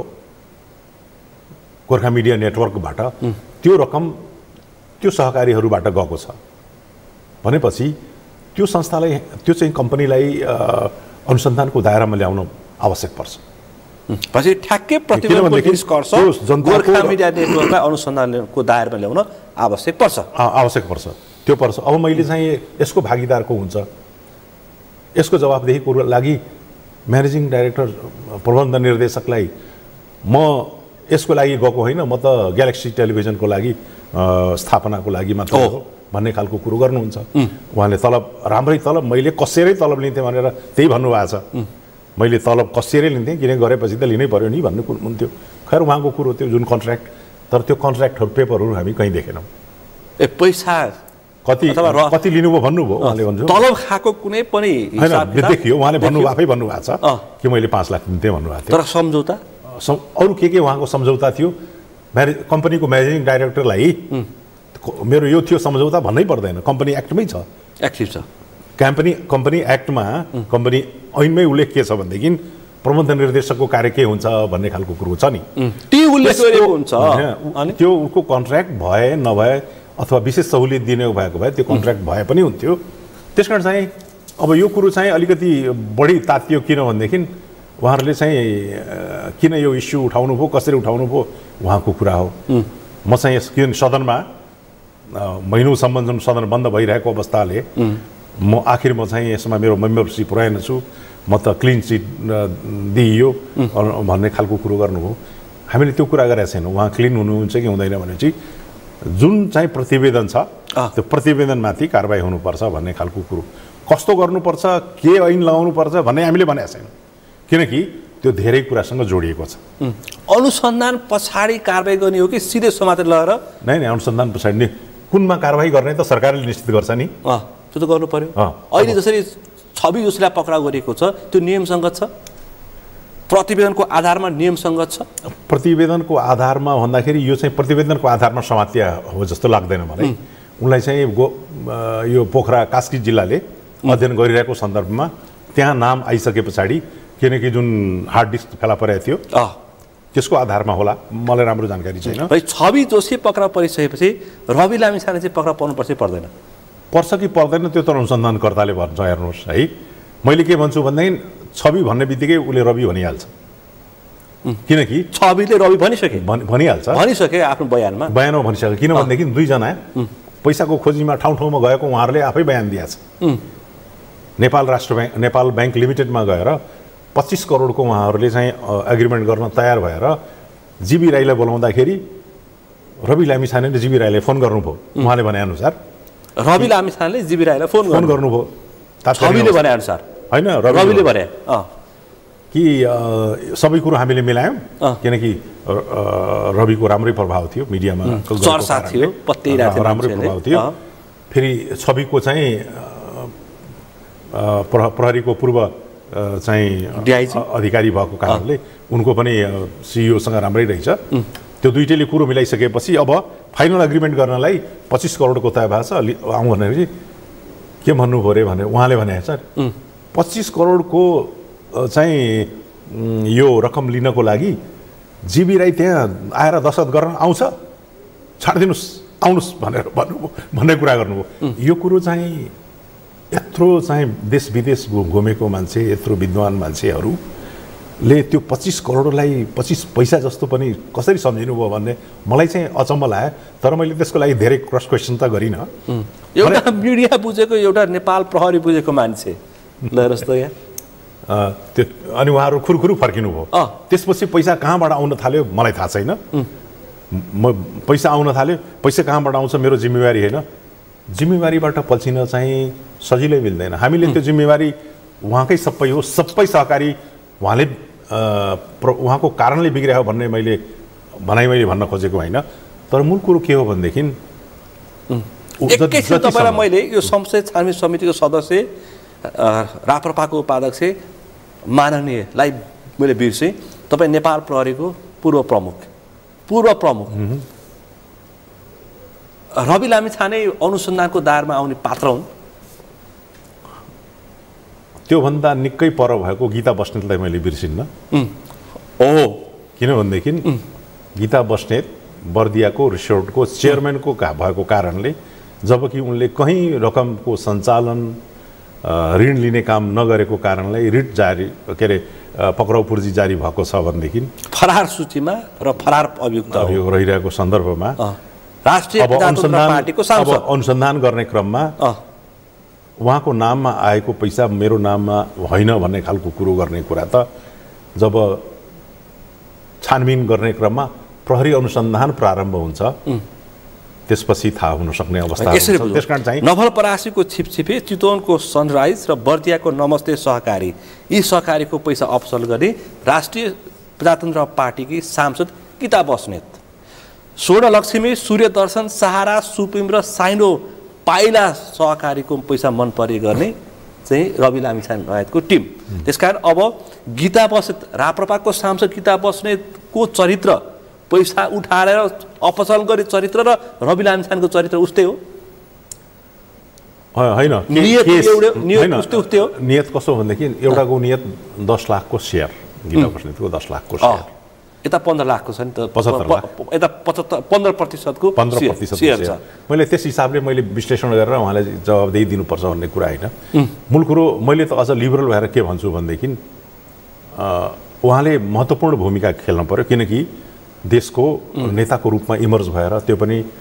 गोर्खा मिडिया नेटवर्कबाट, त्यो रकम त्यो सहकारीहरूबाट गएको छ भनेपछि त्यो संस्थालाई, त्यो चाहिँ कम्पनीलाई अनुसन्धानको दायरामा ल्याउन आवश्यक पर्छ। पछि ठ्याक्कै प्रतिबन्धको निष्कर्ष गोर्खा मिडिया नेटवर्कलाई अनुसन्धानको दायरामा ल्याउन आवश्यक पर्छ आवश्यक पर्छ त्यो पर्छ। अब मैले चाहिँ यसको भागीदार को हुन्छ, यसको जवाबदेहीको लागि म्यानेजिङ डाइरेक्टर प्रबन्ध निर्देशकलाई म यसको लागि गएको होइन, म त ग्यालेक्सी टेलिभिजनको लागि स्थापनाको लागि मात्र हो भन्ने खालको कुरो गर्नुहुन्छ। उहाँले तलब राम्रै तलब, मैले कसेरै तलब लिन्थेँ भनेर त्यही भन्नुभएको छ। मैले तलब कसेरै लिन्थेँ, किन गरेपछि त लिनै पर्यो नि भन्ने कुरो हुन्थ्यो। खैर उहाँको कुरो त्यो जुन कन्ट्र्याक्ट, तर त्यो कन्ट्र्याक्टहरू पेपरहरू हामी कहीँ देखेनौँ। ए पैसा कति कति लिनुभयो भन्नुभयो उहाँले, भन्छु तलब खाएको कुनै पनि देखियो। उहाँले भन्नु आफै भन्नुभएको छ कि मैले पाँच लाख लिन्थेँ भन्नुभएको थियो। तर सम्झौता अरू के के उहाँको सम्झौता थियो? म्यानेज कम्पनीको म्यानेजिङ डाइरेक्टरलाई मेरो यो थियो सम्झौता भन्नै पर्दैन, कम्पनी एक्टमै छ, एक्टिभ छ। कम्पनी कम्पनी एक्टमा कम्पनी ऐनमै उल्लेख के छ भनेदेखि प्रबन्ध निर्देशकको कार्य के हुन्छ भन्ने खालको कुरो छ नि, त्यो उल्लेख गरेको हुन्छ। अनि त्यो उसको कन्ट्र्याक्ट भए नभए अथवा विशेष सहुलियत दिने भएको भए त्यो कन्ट्र्याक्ट भए पनि हुन्थ्यो। त्यसकारण चाहिँ अब यो कुरो चाहिँ अलिकति बढी तातियो, किन भनेदेखि उहाँहरूले चाहिँ किन यो इस्यु उठाउनु भयो, कसरी उठाउनु भयो उहाँको कुरा हो। म चाहिँ यस किन सदनमा महिनौसम्म जुन सदन बन्द भइरहेको अवस्थाले म आखिरमा चाहिँ यसमा मेरो मेम्बरसिप रहेन छु, म त क्लिन चिट दिइयो भन्ने खालको कुरो गर्नुभयो। हामीले त्यो कुरा गरेका छैनौँ। उहाँ क्लिन हुनुहुन्छ कि हुँदैन भनेपछि जुन चाहिँ प्रतिवेदन छ त्यो प्रतिवेदनमाथि कारबाही हुनुपर्छ भन्ने खालको कुरो। कस्तो गर्नुपर्छ, के ऐन लगाउनुपर्छ भन्ने हामीले भनेका छैनौँ, किनकि त्यो धेरै कुरासँग जोडिएको छ। अनुसन्धान पछाडि कारबाही गर्ने हो कि सिधै समातेर लगेर? नै नै अनुसन्धान पछाडि नै कुनमा कारबाही गर्ने त सरकारले निश्चित गर्छ नि। अँ त्यो त गर्नु पर्यो। अहिले जसरी छवि उसलाई पक्राउ गरिएको छ त्यो नियमसङ्गत छ? प्रतिवेदनको आधारमा नियमसङ्गत छ? प्रतिवेदनको आधारमा भन्दाखेरि यो चाहिँ प्रतिवेदनको आधारमा समात्या हो जस्तो लाग्दैन मलाई। उनलाई चाहिँ गो यो पोखरा कास्की जिल्लाले अध्ययन गरिरहेको सन्दर्भमा त्यहाँ नाम आइसके पछाडि, किनकि जुन हार्ड डिस्क फेला परेको थियो त्यसको आधारमा होला, मलाई राम्रो जानकारी छैन। भाइ छवि जोशी पक्राउ परिसकेपछि रवि लामिछाने चाहिँ पक्राउ पर्नुपर्छ पर्दैन? पर्छ कि पर्दैन त्यो त अनुसन्धानकर्ताले भन्छ। हेर्नुहोस् है, मैले के भन्छु भनेदेखि छवि भन्ने बित्तिकै उसले रवि भनिहाल्छ, किनकि छविले रवि भनिसके भनिहाल्छ भनिसके आफ्नो बयानमा बयानमा भनिसके। किनभनेदेखि दुईजना पैसाको खोजीमा ठाउँ ठाउँमा गएको उहाँहरूले आफै बयान दिएछ। नेपाल राष्ट्र ब्याङ्क नेपाल ब्याङ्क लिमिटेडमा गएर पच्चिस करोडको उहाँहरूले चाहिँ एग्रिमेन्ट गर्न तयार भएर जीबी राईलाई बोलाउँदाखेरि रवि लामिछानेले जीबी राईलाई फोन गर्नुभयो। उहाँले भनेअनुसार रवि लामिछानेले जीबी राईलाई फोन फोन गर्नुभयो छविले भनेअनुसार होइन, रविले भने कि सबै कुरो हामीले मिलायौँ, किनकि रविको राम्रै प्रभाव थियो मिडियामा, चर्चा थियो, राम्रै प्रभाव थियो। फेरि छविको चाहिँ प्रहरीको पूर्व चाहिँ अधिकारी भएको कारणले उनको पनि सिइओसँग राम्रै रहेछ। त्यो दुइटैले कुरो मिलाइसकेपछि अब फाइनल एग्रिमेन्ट गर्नलाई पच्चिस करोडको तय भएको छ आउँ भनेपछि के भन्नुभयो अरे भने उहाँले भने सर पच्चिस करोडको चाहिँ यो रकम लिनको लागि जीबी राई त्यहाँ आएर दस्तखत गर्न आउँछ, छाडिदिनुहोस् आउनुहोस् भनेर भन्नुभयो, भन्ने कुरा गर्नुभयो। यो कुरो चाहिँ यत्रो चाहिँ देश विदेश घुमेको मान्छे, यत्रो विद्वान मान्छेहरूले त्यो पच्चिस करोडलाई पच्चिस पैसा जस्तो पनि कसरी सम्झिनु भयो भन्ने मलाई चाहिँ अचम्म लाग्यो। तर मैले त्यसको लागि धेरै क्रस क्वेसन त गरिनँ। एउटा मिडिया बुझेको, एउटा नेपाल प्रहरी बुझेको मान्छे जस्तो यहाँ त्यो अनि उहाँहरू खुरखुरु फर्किनु भयो। त्यसपछि पैसा कहाँबाट आउन थाल्यो मलाई थाहा छैन। म पैसा आउन थाल्यो, पैसा कहाँबाट आउँछ मेरो जिम्मेवारी होइन। जिम्मेवारीबाट पल्झिन चाहिँ सजिलै मिल्दैन। हामीले त्यो जिम्मेवारी उहाँकै सबै हो, सबै सहकारी उहाँले उहाँको कारणले बिग्रियो भन्ने मैले भनाइ मैले भन्न खोजेको होइन। तर मूल कुरो के हो भनेदेखि एकैछिन तपाईँलाई मैले यो संसदीय छानबिन समितिको सदस्य राप्रपाको उपाध्यक्ष माननीयलाई मैले बिर्सेँ। तपाईँ नेपाल प्रहरीको पूर्व प्रमुख पूर्व प्रमुख रवि लामिछाने अनुसन्धानको दायरामा आउने पात्र हुन्? त्योभन्दा निकै पर भएको गीता बस्नेतलाई मैले बिर्सिन्न। हो, किनभनेदेखि गीता बस्नेत बर्दियाको रिसोर्टको चेयरम्यानको भएको कारणले जबकि उनले कहीँ रकमको सञ्चालन ऋण लिने काम नगरेको कारणले रिट जारी के अरे पक्राउ पूर्जी जारी भएको छ भनेदेखि फरार सूचीमा र फरार अभियुक्त रहिरहेको सन्दर्भमा राष्ट्रिय प्रजातन्त्र पार्टीको सांसद अब अनुसन्धान गर्ने क्रममा उहाँको नाममा आएको पैसा मेरो नाममा होइन भन्ने खालको कुरो गर्ने कुरा त जब छानबिन गर्ने क्रममा प्रहरी अनुसन्धान प्रारम्भ हुन्छ त्यसपछि थाहा हुन सक्ने अवस्था हुन्छ। त्यसकारण चाहिँ नवलपरासीको छिपछिपे, चितवनको सनराइज र बर्दियाको नमस्ते सहकारी, यी सहकारीको पैसा अफसल गर्ने राष्ट्रिय प्रजातन्त्र पार्टीकी सांसद गीता बस्नेत, स्वर्णलक्ष्मी, सूर्यदर्शन, सहारा, सुप्रिम र साइनो पाइला सहकारीको पैसा मन परे गर्ने चाहिँ रवि लामिछाने लगायतको टिम। त्यसकारण अब गीता बस्नेत, राप्रपाको सांसद गीता बस्नेतको चरित्र, पैसा उठाएर अपचलन गर्ने चरित्र र रवि लामिछानेको चरित्र उस्तै हो होइन? नियत उस्तै हो। नियत कस्तो भनेदेखि एउटाको नियत दस लाखको सेयर, गीता बस्नेतको दस लाखको सेयर, यता पन्ध्र लाखको छ नि त, पचहत्तर लाख, यता पचहत्तर पन्ध्र प्रतिशतको पन्ध्र प्रतिशत सेयर छ। मैले त्यस हिसाबले मैले विश्लेषण गरेर उहाँलाई जवाबदेही दिनुपर्छ भन्ने कुरा होइन। मूल कुरो मैले त अझ लिबरल भएर के भन्छु भनेदेखि उहाँले महत्त्वपूर्ण भूमिका खेल्न पर्यो, किनकि देशको नेताको रूपमा इमर्ज भएर त्यो पनि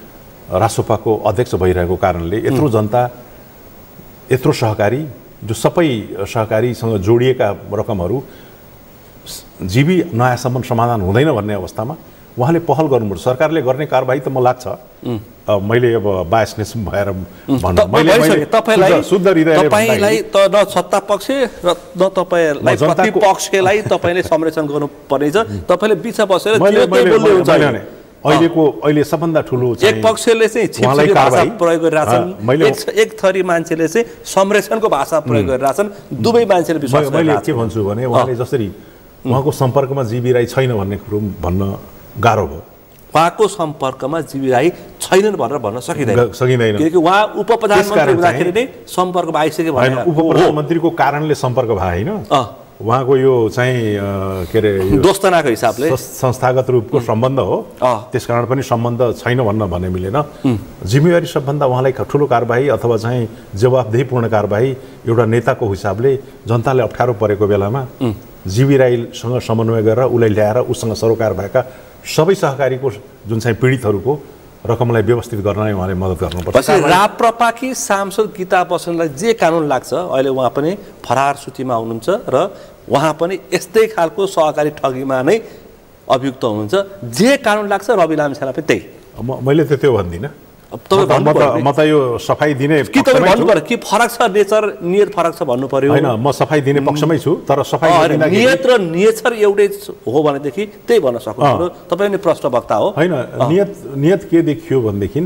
रासोपाको अध्यक्ष भइरहेको कारणले यत्रो जनता यत्रो सहकारी जो सबै सहकारीसँग जोडिएका रकमहरू जीवी नआएसम्म समाधान हुँदैन भन्ने अवस्थामा उहाँले पहल गर्नुपर्छ। सरकारले गर्ने कारबाही त म लाग्छ मैले अब बायसनेस भएर भन्नु मैले तपाईलाई शुद्ध हृदयले तपाईलाई त न सत्ता पक्ष र न तपाईलाई प्रतिपक्षलाई तपाईले संरक्षण गर्नुपर्ने छ। तपाईले बिच बसेर जे बोल्दै हुन्छ अहिलेको अहिले सबभन्दा ठुलो एक पक्षले चाहिँ छिपछिपे भाषा प्रयोग गरिरहेछन्, एक थरी मान्छेले चाहिँ संरक्षणको भाषा प्रयोग गरिरहेछन्। दुवै मान्छेले विश्वास गरिरहेछन्। मैले के भन्छु भने उहाँले जसरी उहाँको सम्पर्कमा जीवी राई छैन भन्ने कुरो भन्न गाह्रो भयो। उहाँको सम्पर्कमा जीवी राई छैनन् भनेर भन्न सकिँदैन सकिँदैन किनकि उहाँ उप प्रधानमन्त्री हुँदाखेरि नै सम्पर्कमा आइसक्यो भने उप प्रधानमन्त्रीको कारणले सम्पर्क भयो होइन उहाँको यो चाहिँ के अरे दोस्तनाको हिसाबले संस्थागत रूपको सम्बन्ध हो त्यसकारण पनि सम्बन्ध छैन भन्न भने मिलेन। जिम्मेवारी सबभन्दा उहाँलाई ठुलो कारबाही अथवा चाहिँ जवाबदेहीपूर्ण कारबाही एउटा नेताको हिसाबले जनताले अप्ठ्यारो परेको बेलामा जीवी राईसँग समन्वय गरेर उसलाई ल्याएर उसँग सरोकार भएका सबै सहकारीको जुन चाहिँ पीडितहरूको रकमलाई व्यवस्थित गर्न नै उहाँले मद्दत गर्नुपर्छ। राप्रपाकी सांसद गीता बस्नेतलाई जे कानुन लाग्छ अहिले उहाँ पनि फरार सूचीमा हुनुहुन्छ र उहाँ पनि यस्तै खालको सहकारी ठगीमा नै अभियुक्त हुनुहुन्छ। जे कानुन लाग्छ रवि लामिछाने पनि त्यही मैले त त्यो भन्दिनँ। म त यो सफाई दिने कि तपाईँ भन्नु पर्यो कि फरक छ नेचर नियत फरक छ भन्नु पर्यो होइन म सफाई दिने पक्षमै छु तर सफाई नियत र नेचर एउटै हो भनेदेखि त्यही भन्न सक्नुहुन्छ। तपाईँ पनि प्रश्न वक्ता हो होइन नियत नियत के देखियो भनेदेखि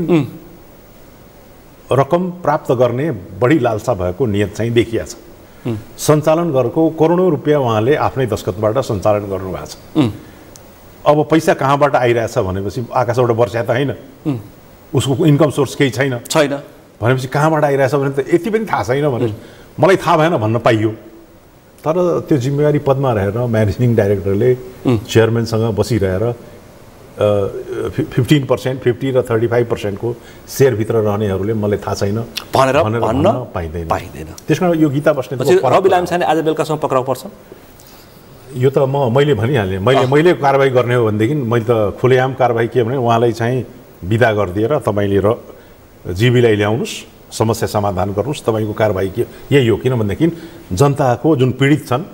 रकम प्राप्त गर्ने बढी लालसा भएको नियत चाहिँ देखिया छ। सञ्चालन गरेको करोडौँ रुपियाँ उहाँले आफ्नै दस्खतबाट सञ्चालन गर्नुभएको छ। अब पैसा कहाँबाट आइरहेछ भनेपछि आकाशबाट वर्षा त होइन उसको इन्कम सोर्स केही छैन छैन भनेपछि कहाँबाट आइरहेछ भने त यति पनि थाहा छैन भने मलाई थाहा भएन भन्न पाइयो। तर त्यो जिम्मेवारी पदमा रहेर म्यानेजिङ डाइरेक्टरले चेयरम्यानसँग बसिरहेर फिफ्टिन पर्सेन्ट फिफ्टी र थर्टी फाइभ पर्सेन्टको सेयरभित्र रहनेहरूले मलाई थाहा छैन भनेर भन्न पाइँदैन पाइँदैन। त्यस कारण यो गीता बस्नेतको रवि लामिछाने आज बेलुकासम्म पक्राउ पर्छ यो त म मैले भनिहालेँ। मैले मैले कारबाही गर्ने हो भनेदेखि मैले त खुलेआम कारबाही के भने उहाँलाई चाहिँ विदा गरिदिएर तपाईँले र जीवीलाई ल्याउनुहोस् समस्या समाधान गर्नुहोस् तपाईँको कारबाही के यही हो। किनभनेदेखि जनताको जुन पीडित छन्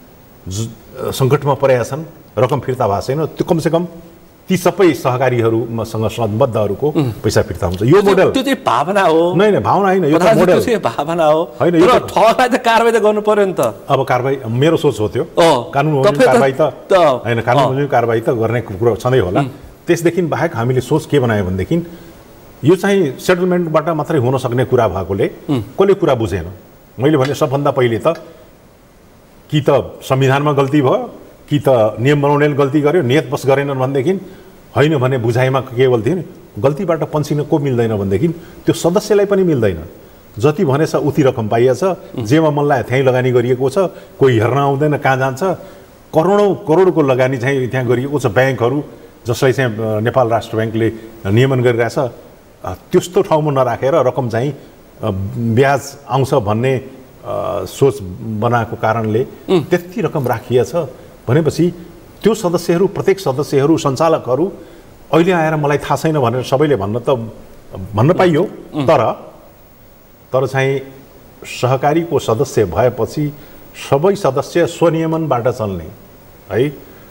सङ्कटमा परेका छन् रकम फिर्ता भएको छैन त्यो कमसेकम ती सबै सहकारीहरूसँग सम्बद्धहरूको पैसा फिर्ता हुन्छ। यो मोडल त्यो चाहिँ भावना हो नै नै भावना होइन यो त मोडल भावना हो होइन यो ठगलाई त कारबाही त गर्नु पर्यो नि त। अब कारबाही मेरो सोच हो त्यो कानुन बमोजिम कारबाही त होइन कानुन बमोजिम कारबाही त गर्ने कुरो छँदै होला। त्यसदेखि बाहेक हामीले सोच के बनायो भनेदेखि यो चाहिँ सेटलमेन्टबाट मात्रै हुन सक्ने कुरा भएकोले कसले कुरा बुझेन। मैले भने सबभन्दा पहिले त कि त संविधानमा गल्ती भयो कि त नियम बनाउनेले गल्ती गर्यो नियत बस गरेनन् भनेदेखि होइन भने बुझाइमा केवल थियो नि गल्तीबाट पन्सिन को मिल्दैन भनेदेखि त्यो सदस्यलाई पनि मिल्दैन। जति भनेछ उति रकम पाइएछ जेमा मन लाग्यो त्यहीँ लगानी गरिएको छ कोही हेर्न आउँदैन कहाँ जान्छ करोडौँ करोडको लगानी चाहिँ त्यहाँ गरिएको छ। ब्याङ्कहरू जसलाई चाहिँ नेपाल राष्ट्र ब्याङ्कले नियमन गरिरहेछ त्यस्तो ठाउँमा नराखेर रकम चाहिँ ब्याज आउँछ भन्ने सोच बनाएको कारणले त्यति रकम राखिएछ भनेपछि त्यो सदस्यहरू प्रत्येक सदस्यहरू सञ्चालकहरू अहिले आएर मलाई थाहा छैन भनेर सबैले भन्न त भन्न पाइयो। तर तर चाहिँ सहकारीको सदस्य भएपछि सबै सदस्य स्वनियमनबाट चल्ने है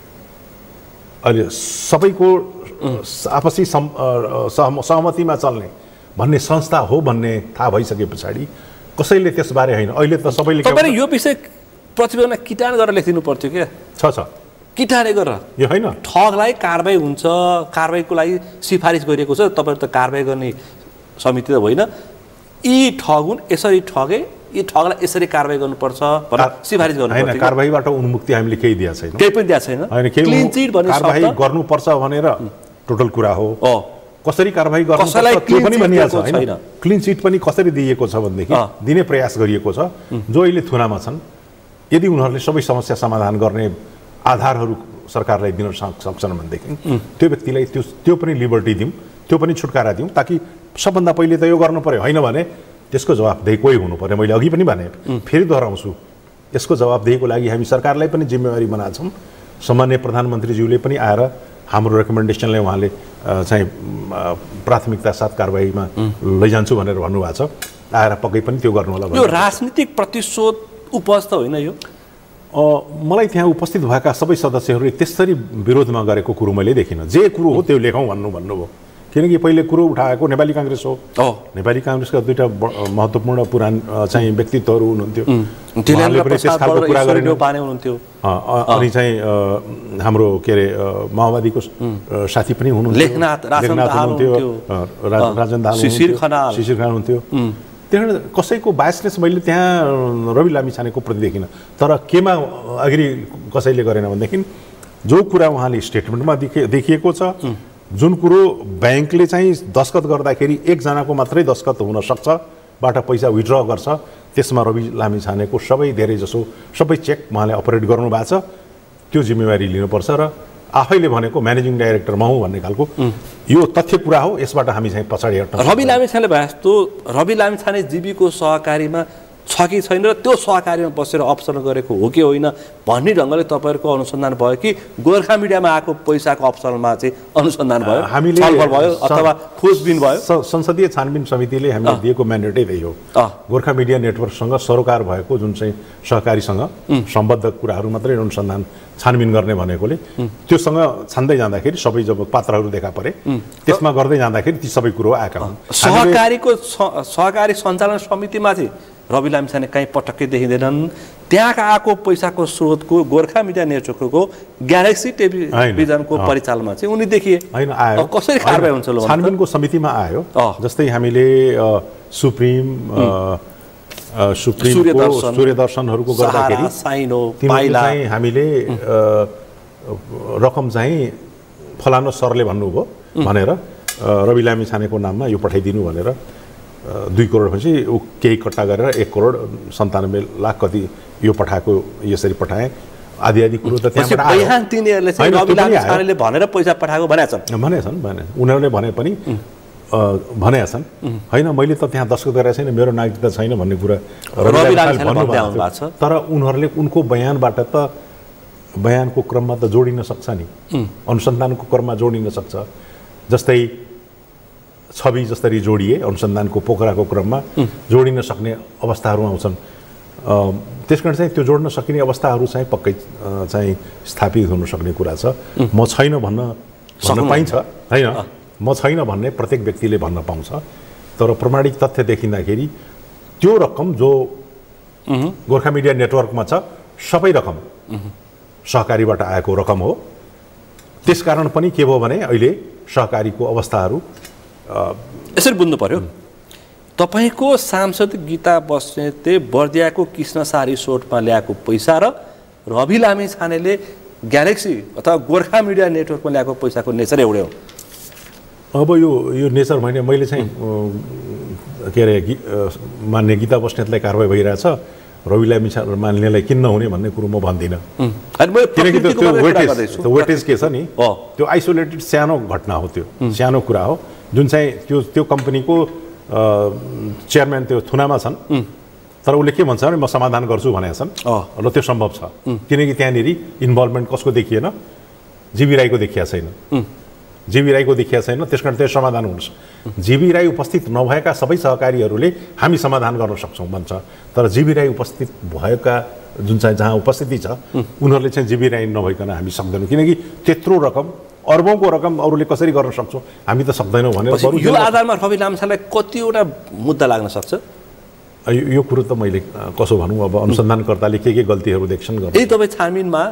अहिले सबैको आपसी सहमतिमा चल्ने भन्ने संस्था हो भन्ने थाहा भइसके पछाडि कसैले त्यसबारे होइन अहिले त सबैले तपाईले यो विषय प्रतिवेदनमा किटान गरेर लेखिदिनु पर्थ्यो क्या छ छ किटाने गरेर यो होइन ठगलाई कारबाही हुन्छ कारबाहीको लागि सिफारिस गरिएको छ। तपाईहरु त कारबाही गर्ने समिति त होइन यी ठगुन यसरी ठगे यी ठगलाई यसरी कारबाही गर्नुपर्छ भनेर सिफारिस गर्नु हैन। कारबाहीबाट उन्मुक्ति हामीले केही दिया छैन केही पनि दिया छैन क्लिन चिट भन्ने कारबाही गर्नुपर्छ भनेर टोटल कुरा हो। कसरी कारबाही गर्नुपर्छ त्यो पनि भनिएको छ हैन। क्लिन चिट पनि कसरी दिएको छ भनेदेखि दिने प्रयास गरिएको छ जो अहिले थुनामा छन् यदि उनीहरूले सबै समस्या समाधान गर्ने आधारहरू सरकारलाई दिन सक्छन् भनेदेखि त्यो व्यक्तिलाई त्यो त्यो पनि लिबर्टी दिउँ त्यो पनि छुटकारा दिउँ ताकि सबभन्दा पहिले त यो गर्नु पर्यो होइन भने त्यसको जवाफदेही कोही हुनु पर्यो। मैले अघि पनि भने फेरि दोहोऱ्याउँछु यसको जवाफदेहीको लागि हामी सरकारलाई पनि जिम्मेवारी बनाएको छौँ। सामान्य प्रधानमन्त्रीज्यूले पनि आएर हाम्रो रेकमेन्डेसनले उहाँले चाहिँ प्राथमिकता साथ कारबाहीमा लैजान्छु भनेर भन्नुभएको छ। आएर पक्कै पनि त्यो गर्नु होला। यो राजनीतिक प्रतिशोध उपज त होइन यो? मलाई त्यहाँ उपस्थित भएका सबै सदस्यहरूले त्यसरी विरोधमा गरेको कुरो मैले देखिनँ। जे कुरो हो त्यो लेखौँ भन्नु भन्नुभयो, किनकि पहिले कुरो उठाएको नेपाली काङ्ग्रेस हो। नेपाली काङ्ग्रेसका दुईटा महत्त्वपूर्ण पुरान चाहिँ व्यक्तित्वहरू हुनुहुन्थ्यो, कुरा गरेर अनि चाहिँ हाम्रो के अरे माओवादीको साथी पनि हुनुहुन्थ्यो, लेखनाथ हुनुहुन्थ्यो, राजन दाहाल, शिशिर खनाल शिशिर खनाल हुन्थ्यो। त्यहाँ कसैको बायसनेस मैले त्यहाँ रवि लामिछानेको प्रति देखिनँ। तर केमा अघि कसैले गरेन भनेदेखि जो कुरा उहाँले स्टेटमेन्टमा देखि देखिएको छ, जुन कुरो ब्याङ्कले चाहिँ दस्खत गर्दाखेरि एकजनाको मात्रै दस्खत हुनसक्छ बाट पैसा विथड्र गर्छ, त्यसमा रवि लामिछानेको सबै धेरैजसो सबै चेक उहाँले अपरेट गर्नुभएको छ। त्यो जिम्मेवारी लिनुपर्छ र आफैले भनेको म्यानेजिङ डाइरेक्टर म हुँ भन्ने खालको यो तथ्य कुरा हो। यसबाट हामी चाहिँ पछाडि हट्न। रवि लामिछाने भए जस्तो रवि लामिछाने जीबीको सहकारीमा छ कि छैन र त्यो सहकारीमा बसेर अप्सन गरेको हो कि होइन भन्ने ढङ्गले तपाईँहरूको अनुसन्धान भयो कि गोर्खा मिडियामा आएको पैसाको अप्सनमा चाहिँ अनुसन्धान भयो, हामीले छलफल भयो अथवा खोजबिन भयो? संसदीय छानबिन समितिले हामीले दिएको म्यान्डेटै त्यही हो। गोर्खा मिडिया नेटवर्कसँग सरोकार भएको जुन चाहिँ सहकारीसँग सम्बद्ध कुराहरू मात्रै अनुसन्धान छानबिन गर्ने भनेकोले त्योसँग छान्दै जाँदाखेरि सबै जब पात्रहरू देखा परे त्यसमा गर्दै जाँदाखेरि ती सबै कुरो आएका हुन्। सहकारीको सहकारी सञ्चालन समितिमा चाहिँ रवि लामिछाने कहीँ पटक्कै देखिँदैनन्। त्यहाँका आएको पैसाको स्रोतको गोर्खा मिडिया नेटवर्कको ग्यालेक्सी टेलिभिजनको परिचालनमा चाहिँ उनी देखिए होइन, आयो। कसरी कारबाही हुन्छ? छानबिनको समितिमा आयो। जस्तै हामीले सुप्रिम सुप्रिमको सूर्यदर्शनहरूको गर्दाखेरि चाहिँ हामीले रकम चाहिँ फलानु सरले भन्नुभयो भनेर रवि लामिछानेको नाममा यो पठाइदिनु भनेर दुई करोड पछि ऊ केही कट्टा गरेर एक करोड सन्तानब्बे लाख कति यो पठाएको यसरी पठाए आदि आदि कुरो त त्यहाँबाट आयो। तिनीहरूले चाहिँ रवि लामिछानेले भनेर पैसा पठाएको भनेछन् भनेछन् भने उनीहरूले भने पनि भनेका छन्। होइन, मैले त त्यहाँ दस्खत गरेको छैन, मेरो नागरिकता छैन भन्ने कुरा रवि लामिछाने भन्नुभएको छ। तर उनीहरूले उनको बयानबाट त बयानको क्रममा त जोडिन सक्छ नि, अनुसन्धानको क्रममा जोडिन सक्छ। जस्तै छवि जसरी जोडिए अनुसन्धानको पोखराको क्रममा जोडिन सक्ने अवस्थाहरू आउँछन्। त्यस कारण चाहिँ त्यो जोड्न सकिने अवस्थाहरू चाहिँ पक्कै चाहिँ स्थापित हुन सक्ने कुरा छ। म छैन भन्न भन्न पाइन्छ, होइन, म छैन भन्ने प्रत्येक व्यक्तिले भन्न पाउँछ। तर प्रमाणिक तथ्य देखिँदाखेरि त्यो रकम जो गोर्खा मिडिया नेटवर्कमा छ सबै रकम सहकारीबाट आएको रकम हो। त्यसकारण पनि के भयो भने अहिले सहकारीको अवस्थाहरू यसरी बुझ्नु पर्यो। तपाईँको सांसद गीता बस्नेतले बर्दियाको कृष्णसारी सोटमा ल्याएको पैसा र रवि लामिछानेले ग्यालेक्सी अथवा गोर्खा मिडिया नेटवर्कमा ल्याएको पैसाको नेचर एउटै हो। अब यो यो नेचर मैले मैले चाहिँ के अरे मान्य गीता बस्नेतलाई कारवाही भइरहेछ, रवि लामिछानेलाई किन नहुने भन्ने कुरो म भन्दिनँ। किनकि त्यो वेटेज त्यो वेटेज के छ नि, त्यो आइसोलेटेड सानो घटना हो, त्यो सानो कुरा हो जुन चाहिँ त्यो त्यो कम्पनीको चेयरम्यान त्यो थुनामा छन्। तर उसले के भन्छ भने म समाधान गर्छु भनेका छन् र त्यो सम्भव छ। किनकि त्यहाँनिर इन्भल्भमेन्ट कसको देखिएन, जीवी राईको देखिया छैन, जीवी राईको देखिया छैन। त्यस कारण त्यो समाधान हुन्छ। जीवी राई उपस्थित नभएका सबै सहकारीहरूले हामी समाधान गर्न सक्छौँ भन्छ। तर जीवी राई उपस्थित भएका जुन चाहिँ जहाँ उपस्थिति छ उनीहरूले चाहिँ जीवी राई नभइकन हामी सक्दैनौँ, किनकि त्यत्रो रकम अर्बौंको रकम अरूले कसरी गर्न सक्छौँ, हामी त सक्दैनौँ भनेर। यो आधारमा रवि लामिछानेलाई कतिवटा मुद्दा लाग्न सक्छ? यो कुरो त मैले कसो भनौँ, अब अनुसन्धानकर्ताले के के गल्तीहरू देख्छन् गर्नु। यही तपाईँ छानबिनमा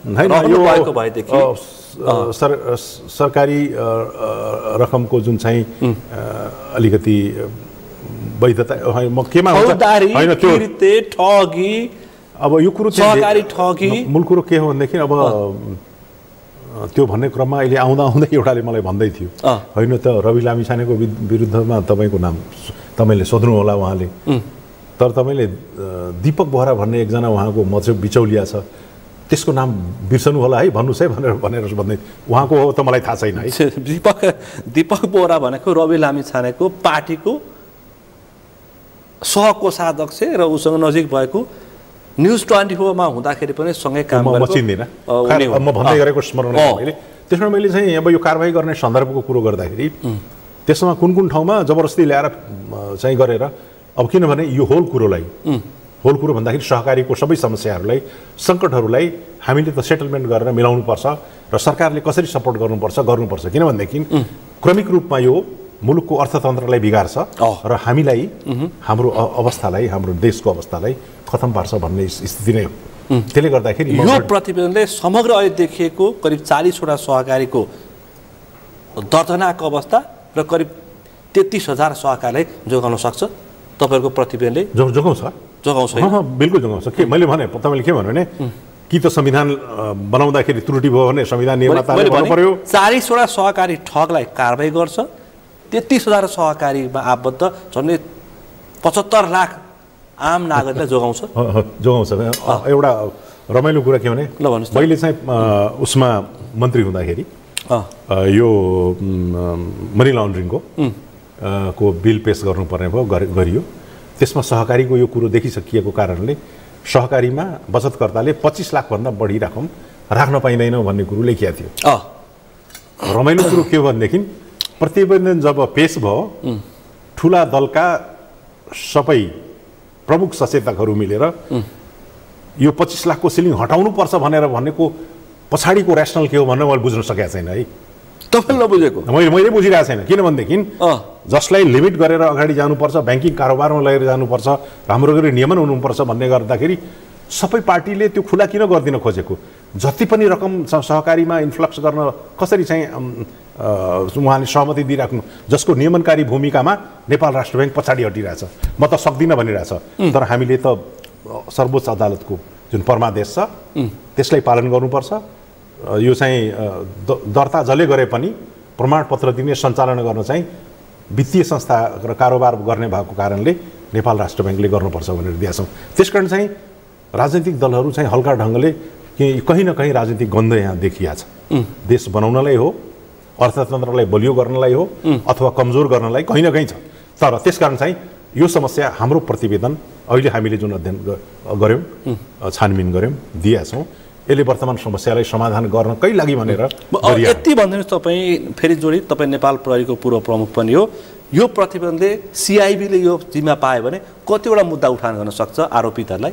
सर सरकारी रकमको जुन चाहिँ अलिकति वैधता म केमा होइन त्यो ठगी, अब यो कुरो सहकारी ठगी मूल कुरो के हो भनेदेखि अब त्यो भन्ने क्रममा अहिले आउँदा आउँदै एउटाले मलाई भन्दै थियो, होइन त रवि लामिछानेको विरुद्धमा तपाईँको नाम तपाईँले सोध्नु होला उहाँले, तर तपाईँले दीपक बोहरा भन्ने एकजना उहाँको म चाहिँ बिचौलिया छ त्यसको नाम बिर्सनु होला है, भन्नुहोस् है भनेर भनेर भन्दै उहाँको हो त मलाई थाहा छैन है। दीपक दीपक बोहरा भनेको रवि लामिछानेको पार्टीको सहकोषाध्यक्ष र उसँग नजिक भएको न्युज ट्वेन्टी फोरमा हुँदाखेरि पनि सँगै काम म चिन्दिनँ, म भन्दै गरेको स्मरण मैले त्यसमा मैले चाहिँ अब यो कारबाही गर्ने सन्दर्भको कुरो गर्दाखेरि त्यसमा कुन कुन ठाउँमा जबरजस्ती ल्याएर चाहिँ गरेर अब किनभने यो होल कुरोलाई होल कुरो भन्दाखेरि सहकारीको सबै समस्याहरूलाई सङ्कटहरूलाई हामीले त सेटलमेन्ट गरेर मिलाउनुपर्छ र सरकारले कसरी सपोर्ट गर्नुपर्छ गर्नुपर्छ किनभनेदेखि क्रमिक रूपमा यो मुलुकको अर्थतन्त्रलाई बिगार्छ र हामीलाई हाम्रो अवस्थालाई हाम्रो देशको अवस्थालाई खतम पार्छ भन्ने स्थिति नै हो। त्यसले गर्दाखेरि यो प्रतिवेदनले समग्र अहिले देखिएको करिब चालीसवटा सहकारीको दर्दनाक अवस्था र करिब तेत्तिस हजार सहकारीलाई जोगाउन सक्छ तपाईँहरूको प्रतिवेदनले? जो जोगाउँछ जोगाउँछ बिल्कुल जोगाउँछ। के मैले भने तपाईँले के भन्नु भने कि त संविधान बनाउँदाखेरि त्रुटि भयो भने संविधान निर्माताले भन्नु पर्यो चालीसवटा सहकारी ठगलाई कारबाही गर्छ, तेत्तिस हजार सहकारीमा आबद्ध झन्डै पचहत्तर लाख आम नागरिकलाई जोगाउँछ जोगाउँछ एउटा रमाइलो कुरा के भने मैले चाहिँ उसमा मन्त्री हुँदाखेरि यो मनी लन्ड्रिङको को बिल पेस गर्नुपर्ने भयो गरियो। त्यसमा सहकारीको यो कुरो देखिसकिएको कारणले सहकारीमा बचतकर्ताले पच्चिस लाखभन्दा बढी रकम राख्न पाइँदैन भन्ने कुरो लेखिएको थियो। रमाइलो कुरो के हो भनेदेखि प्रतिवेदन जब पेश भयो ठुला दलका सबै प्रमुख सचेतकहरू मिलेर यो पच्चिस लाखको सिलिङ हटाउनुपर्छ भनेर भनेको पछाडिको ऱ्यासनल के हो भनेर मैले बुझ्न सकेको छैन है। तपाईँले नबुझेको? मैले मैले बुझिरहेको छैन किनभनेदेखि जसलाई लिमिट गरेर अगाडि जानुपर्छ, ब्याङ्किङ कारोबारमा लगेर जानुपर्छ, राम्रो गरी नियमन हुनुपर्छ भन्ने गर्दाखेरि सबै पार्टीले त्यो खुला किन गरिदिन खोजेको? जति पनि रकम सहकारीमा इन्फ्लक्स गर्न कसरी चाहिँ उहाँले सहमति दिइराख्नु जसको नियमनकारी भूमिकामा नेपाल राष्ट्र ब्याङ्क पछाडि हटिरहेछ। म त सक्दिनँ भनिरहेछ तर हामीले त सर्वोच्च अदालतको जुन परमादेश छ त्यसलाई पालन गर्नुपर्छ। यो चाहिँ दर्ता जसले गरे पनि प्रमाणपत्र दिने सञ्चालन गर्न चाहिँ वित्तीय संस्था र कारोबार गर्ने भएको कारणले नेपाल राष्ट्र ब्याङ्कले गर्नुपर्छ भनेर दिएका छौँ। त्यसकारण चाहिँ राजनीतिक दलहरू चाहिँ हल्का ढङ्गले कहीँ न कहीँ राजनीतिक गन्ध यहाँ देखिया छ। देश बनाउनलाई हो, अर्थतन्त्रलाई बलियो गर्नलाई हो अथवा कमजोर गर्नलाई कहीँ न कहीँ छ। तर त्यसकारण चाहिँ यो समस्या हाम्रो प्रतिवेदन अहिले हामीले जुन अध्ययन गऱ्यौँ, छानबिन गऱ्यौँ, दिएका छौँ, यसले वर्तमान समस्यालाई समाधान गर्न कहीँ लागि भनेर यति भनिदिनुहोस्। तपाईँ फेरि जोडी तपाईँ नेपाल प्रहरीको पूर्व प्रमुख पनि हो, यो प्रतिवेदनले सिआइबीले यो जिम्मा पायो भने कतिवटा मुद्दा उठान गर्न सक्छ आरोपितहरूलाई?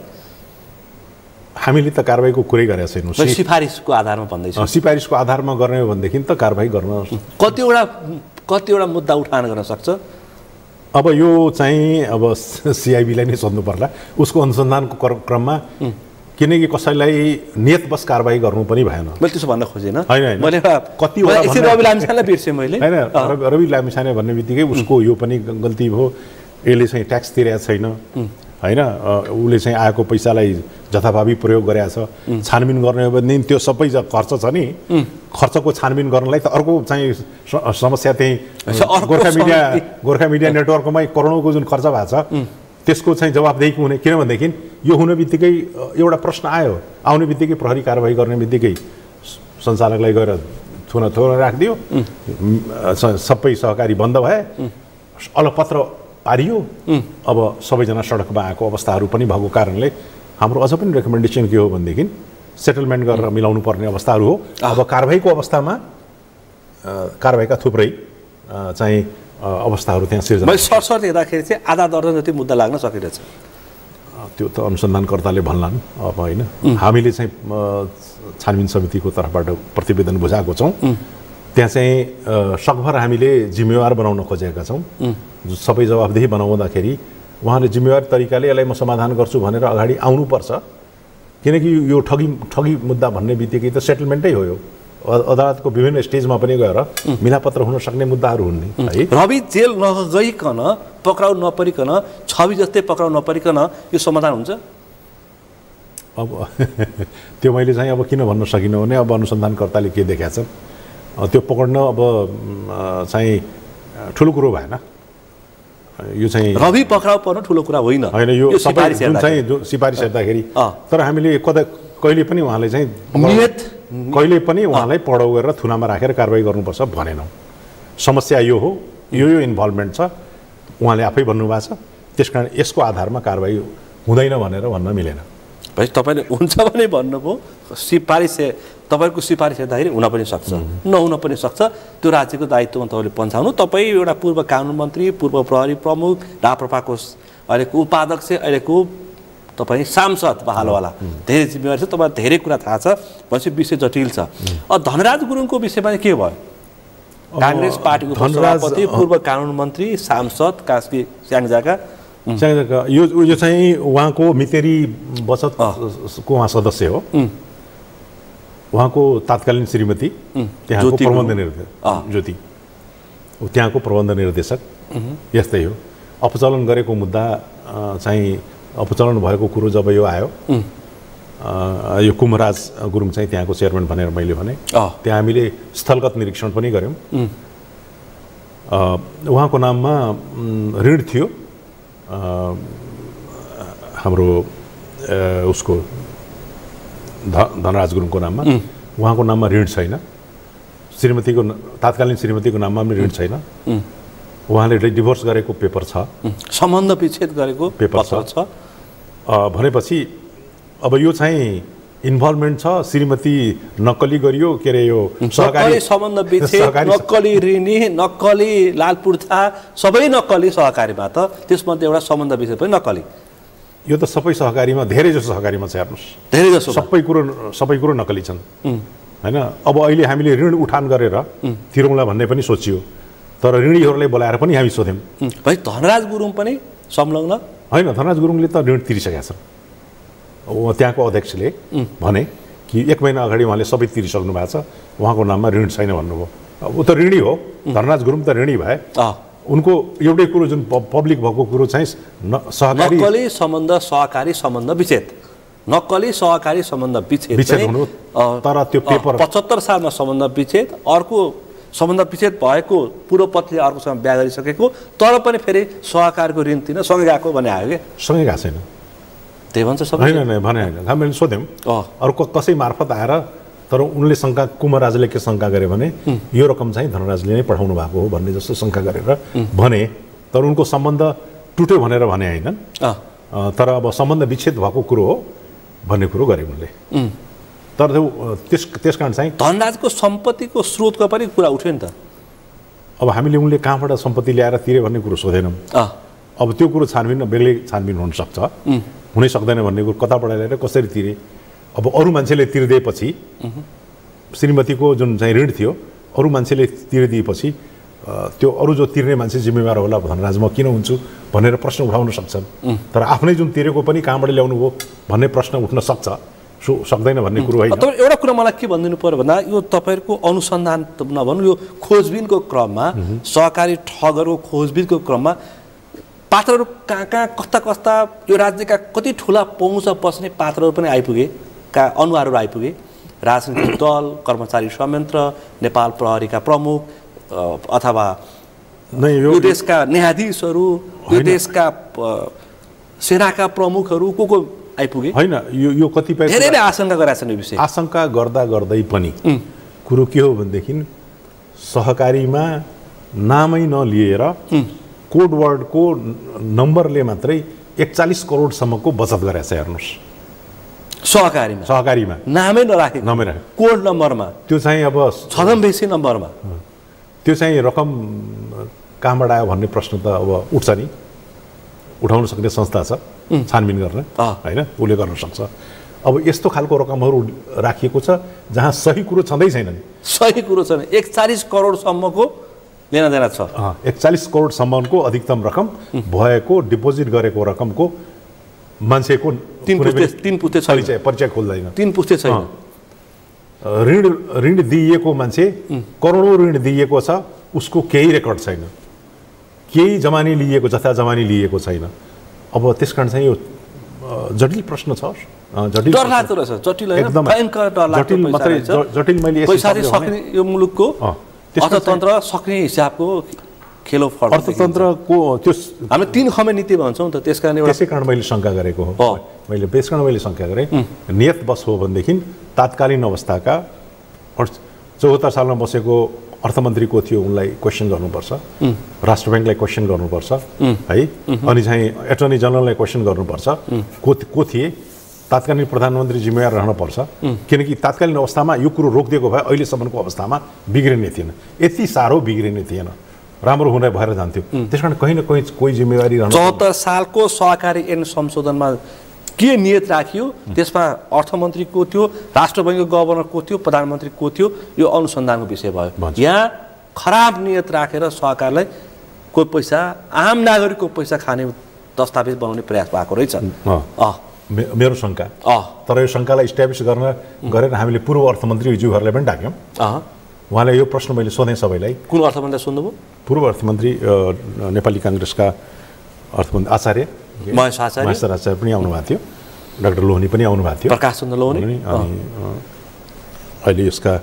हामीले त कारबाहीको कुरै गरेका छैनौँ। सिफारिसको आधारमा भन्दैछौँ। सिफारिसको आधारमा गर्ने हो भनेदेखि त कारबाही गर्न कतिवटा कतिवटा मुद्दा उठान गर्न सक्छ? अब यो चाहिँ अब सिआइबीलाई नै सोध्नु पर्ला उसको अनुसन्धानको क्रममा, किनकि कसैलाई नियतवश कारबाही गर्नु पनि भएन। मैले त्यसो भन्न खोजेन होइन मैले कतिवटा रवि लामिछानेलाई बिर्सेँ मैले होइन रवि लामिछाने भन्ने बित्तिकै उसको यो पनि गल्ती भयो, यसले चाहिँ ट्याक्स तिरेको छैन होइन, उसले चाहिँ आएको पैसालाई जथाभावी प्रयोग गरेको छ। छानबिन गर्ने हो भने त्यो सबै खर्च छ नि, खर्चको छानबिन गर्नलाई त अर्को चाहिँ समस्या त्यही गोर्खा मिडिया गोर्खा मिडिया नेटवर्कमै करोडौँको जुन खर्च भएको छ त्यसको चाहिँ जवाबदेही हुने। किनभनेदेखि यो हुने बित्तिकै एउटा प्रश्न आयो, आउने बित्तिकै प्रहरी कारबाही गर्ने बित्तिकै सञ्चालकलाई गएर थुन थुन राखिदियो, सबै सहकारी बन्द भए, अलपत्र पारियो। अब सबैजना सडकमा आएको अवस्थाहरू पनि भएको कारणले हाम्रो अझ पनि रेकमेन्डेसन के हो भनेदेखि सेटलमेन्ट गरेर मिलाउनु पर्ने अवस्थाहरू हो। अब कारबाहीको अवस्थामा कारबाहीका थुप्रै चाहिँ अवस्थाहरू त्यहाँ सिर्जना। मैले सरसर हेर्दाखेरि चाहिँ आधा दर्जन जति मुद्दा लाग्न सकिरहेछ। त्यो त अनुसन्धानकर्ताले भन्लान् अब होइन। हामीले चाहिँ छानबिन समितिको तर्फबाट प्रतिवेदन बुझाएको छौँ, त्यहाँ चाहिँ सकभर हामीले जिम्मेवार बनाउन खोजेका छौँ। सबै जवाबदेही बनाउँदाखेरि उहाँले जिम्मेवार तरिकाले यसलाई म समाधान गर्छु भनेर अगाडि आउनुपर्छ, किनकि यो ठगी ठगी मुद्दा भन्ने बित्तिकै त सेटलमेन्टै हो। यो अदालतको विभिन्न स्टेजमा पनि गएर मिलापत्र हुन सक्ने मुद्दाहरू हुन् है। रवि जेल नगइकन पक्राउ नपरिकन छवि जस्तै पक्राउ नपरिकन यो समाधान हुन्छ? अब त्यो मैले चाहिँ अब किन भन्न सकिनँ भने अब अनुसन्धानकर्ताले के देखाएको छ त्यो पक्ड्न अब चाहिँ ठुलो कुरो भएन। यो चाहिँ रवि पक्राउ पर्नु ठुलो कुरा होइन होइन, यो सबै जुन चाहिँ जो सिफारिस हेर्दाखेरि। तर हामीले कतै कहिले पनि उहाँले चाहिँ नियत कहिले पनि उहाँलाई पढाउ गरेर थुनामा राखेर कारबाही गर्नुपर्छ भनेनौँ। समस्या यो हो, यो यो इन्भल्भमेन्ट छ, उहाँले आफै भन्नुभएको छ, त्यसकारण यसको आधारमा कारबाही हुँदैन भनेर भन्न मिलेन। भाइ तपाईँले हुन्छ भने भन्नुभयो सिफारिस तपाईँको सिफारिस हेर्दाखेरि हुन पनि सक्छ नहुन पनि सक्छ त्यो राज्यको दायित्वमा तपाईँले पन्छाउनु तपाईँ एउटा पूर्व कानुन मन्त्री पूर्व प्रहरी प्रमुख राप्रपाको अहिलेको उपाध्यक्ष अहिलेको तपाईँ सांसद बहालवाला धेरै जिम्मेवारी छ तपाईँलाई धेरै कुरा थाहा छ भनेपछि विषय जटिल छ अब धनराज गुरुङको विषयमा के भयो काङ्ग्रेस पार्टीको सभापति पूर्व कानुन मन्त्री सांसद कास्की स्याङ्जाका यो यो चाहिँ उहाँको मितेरी बचतको उहाँ सदस्य हो उहाँको तात्कालीन श्रीमती त्यहाँको प्रबन्ध निर्देशक ज्योति त्यहाँको प्रबन्ध निर्देशक यस्तै हो अपचलन गरेको मुद्दा चाहिँ अपचलन भएको कुरो जब यो आयो यो कुमराज गुरुङ चाहिँ त्यहाँको चेयरम्यान भनेर मैले भने त्यहाँ हामीले स्थलगत निरीक्षण पनि गऱ्यौँ उहाँको नाममा ऋण थियो हाम्रो उसको धनराज गुरुङको नाममा उहाँको नाममा ऋण छैन श्रीमतीको तात्कालीन श्रीमतीको नाममा पनि ऋण छैन उहाँले डिभोर्स गरेको पेपर छ सम्बन्ध विच्छेद गरेको पेपर छ भनेपछि अब यो चाहिँ इन्भल्भमेन्ट छ श्रीमती नक्कली गरियो के अरे यो सहकारी सम्बन्ध विच्छेद नक्कली ऋणी नक्कली लालपुर्था सबै नक्कली सहकारीमा त त्यसमध्ये एउटा सम्बन्ध विच्छेद पनि नक्कली यो त सबै सहकारीमा धेरै जसो सहकारीमा छ हेर्नुहोस् धेरै जसो सबै कुरो सबै कुरो नक्कली छन् होइन अब अहिले हामीले ऋण उठान गरेर तिरौँला भन्ने पनि सोचियो तर ऋणीहरूलाई बोलाएर पनि हामी सोध्यौँ भाइ धनराज गुरुङ पनि संलग्न होइन धनराज गुरुङले त ऋण तिरिसकेका छन् त्यहाँको अध्यक्षले भने कि एक महिना अगाडि उहाँले सबै तिरिसक्नु भएको छ उहाँको नाममा ऋण छैन भन्नुभयो ऊ त ऋणी हो धनराज गुरुङ त ऋणी भए उनको एउटै कुरो जुन पब्लिक भएको कुरो चाहिँ सहकारी नक्कली सम्बन्ध सहकारी सम्बन्ध विच्छेद नक्कली सहकारी सम्बन्ध विच्छेद विच्छेद हुनु तर त्यो पेपर पचहत्तर सालमा सम्बन्ध विच्छेद अर्को सम्बन्ध विच्छेद भएको पूर्व पत्नीले अर्कोसँग बिहा गरिसकेको तर पनि फेरि सहकारको ऋण तिर्न सँगै गएको भने आयो कि सँगै गएको छैन त्यही भन्छ सब होइन होइन भने होइन हामीले सोध्यौँ अर्को कसै मार्फत आएर तर उनले शङ्का कुमराजले के शङ्का गरे भने यो रकम चाहिँ धनराजले नै पठाउनु भएको हो भन्ने जस्तो शङ्का गरेर भने तर उनको सम्बन्ध टुट्यो भनेर भने होइन तर अब सम्बन्ध विच्छेद भएको कुरो हो भन्ने कुरो गरे उनले तर त्यस त्यस कारण चाहिँ धनराजको सम्पत्तिको स्रोतको पनि कुरा उठ्यो नि त अब हामीले उनले कहाँबाट सम्पत्ति ल्याएर तिरे भन्ने कुरो सोधेनौँ अब त्यो कुरो छानबिन बेग्लै छानबिन हुनसक्छ हुनै सक्दैन भन्ने कुरो कताबाट ल्याएर कसरी तिरे अब अरू मान्छेले तिरिदिएपछि श्रीमतीको जुन चाहिँ ऋण थियो अरू मान्छेले तिरिदिएपछि त्यो अरू जो तिर्ने मान्छे जिम्मेवार होला धनराज म किन हुन्छु भनेर प्रश्न उठाउन सक्छन् तर आफ्नै जुन तिरेको पनि कहाँबाट ल्याउनु हो भन्ने प्रश्न उठ्न सक्छ सक्दैन भन्ने कुरो होइन एउटा कुरा मलाई के भनिदिनु पर्यो भन्दा यो तपाईँहरूको अनुसन्धान नभनौँ यो खोजबिनको क्रममा सहकारी ठगहरूको खोजबिनको क्रममा पात्रहरू कहाँ कहाँ कस्ता कस्ता यो राज्यका कति ठुला पहुँच पस्ने पात्रहरू पनि आइपुगे का अनुहारहरू आइपुगे राजनीतिक दल कर्मचारी संयन्त्र नेपाल प्रहरीका प्रमुख अथवा यो देशका न्यायाधीशहरू यो देशका सेनाका प्रमुखहरू को को आइपुगे होइन यो यो कतिपय धेरैले आशंका गरेका छन् यो विषय आशंका गर्दा गर्दै पनि कुरो के हो भनेदेखि सहकारीमा नामै नलिएर कोड वर्डको नम्बरले मात्रै एकचालिस करोडसम्मको बचत गरेछ हेर्नुहोस् सहकारीमा सहकारीमा नामै नराखे नामै राखे कोड नम्बरमा त्यो चाहिँ अब छदम बेसी नम्बरमा त्यो चाहिँ रकम कहाँबाट आयो भन्ने प्रश्न त अब उठ्छ नि उठाउन सक्ने संस्था छ छानबिन गर्न होइन उसले गर्न सक्छ अब यस्तो खालको रकमहरू राखिएको छ जहाँ सही कुरो छँदै छैन नि सही कुरो छैन एकचालिस करोडसम्मको लेना देना छ एकचालिस करोडसम्मको अधिकतम रकम भएको डिपोजिट गरेको रकमको मान्छेको तीन पुस्ते तीन पुस्ते परिचय परिचय खोल्दैन तीन पुस्ते छैन ऋण ऋण दिइएको मान्छे करोडौँ ऋण दिइएको छ उसको केही रेकर्ड छैन केही जमानी लिएको जथा जमानी लिएको छैन अब त्यस कारण चाहिँ यो जटिल प्रश्न छ जटिल डर लाग्दो रहेछ जटिल एकदम जटिल मात्रै जटिल मैले पैसा सक्ने यो मुलुकको अर्थतन्त्र सक्ने हिसाबको खेलो फर्क अर्थतन्त्रको त्यो हामी तीन खमे नीति भन्छौँ त त्यस कारण त्यसै कारण मैले शङ्का गरेको हो मैले त्यस कारण मैले शङ्का गरेँ नियत बस हो भनेदेखि तात्कालीन अवस्थाका चौहत्तर सालमा बसेको अर्थमन्त्री को थियो उनलाई क्वेसन गर्नुपर्छ राष्ट्र ब्याङ्कलाई क्वेसन गर्नुपर्छ है अनि चाहिँ एटर्नी जनरललाई क्वेसन गर्नुपर्छ को को थिए तात्कालीन प्रधानमन्त्री जिम्मेवार रहन पर्छ किनकि तात्कालीन अवस्थामा यो कुरो रोकिदिएको भए अहिलेसम्मको अवस्थामा बिग्रिने थिएन, यति साह्रो बिग्रिने थिएन, राम्रो हुने भएर जान्थ्यो। त्यसकारण कहीँ न कहीँ कोही जिम्मेवारी रहन्छ। चौहत्तर सालको सहकारी ऐन संशोधनमा के नियत राखियो, त्यसमा अर्थमन्त्री को थियो, राष्ट्र बैङ्कको गभर्नर को थियो, प्रधानमन्त्री को थियो, यो अनुसन्धानको विषय भयो। यहाँ खराब नियत राखेर सहकारलाई कोही पैसा आम नागरिकको पैसा खाने दस्तावेज बनाउने प्रयास भएको रहेछ। मेरो शङ्का। तर यो शङ्कालाई इस्ट्याब्लिस गर्न गरेर हामीले पूर्व अर्थमन्त्री ज्यूहरूलाई पनि डाक्यौँ। उहाँले यो प्रश्न मैले सोधेँ सबैलाई। कुन अर्थमन्त्री सोध्नुभयो? पूर्व अर्थमन्त्री नेपाली काङ्ग्रेसका अर्थमन्त्री आचार्य महेश आचार्य महेश आचार्य पनि आउनुभएको थियो, डाक्टर लोहनी पनि आउनुभएको थियो, प्रकाश चन्द्र लोहनी। अनि अहिले यसका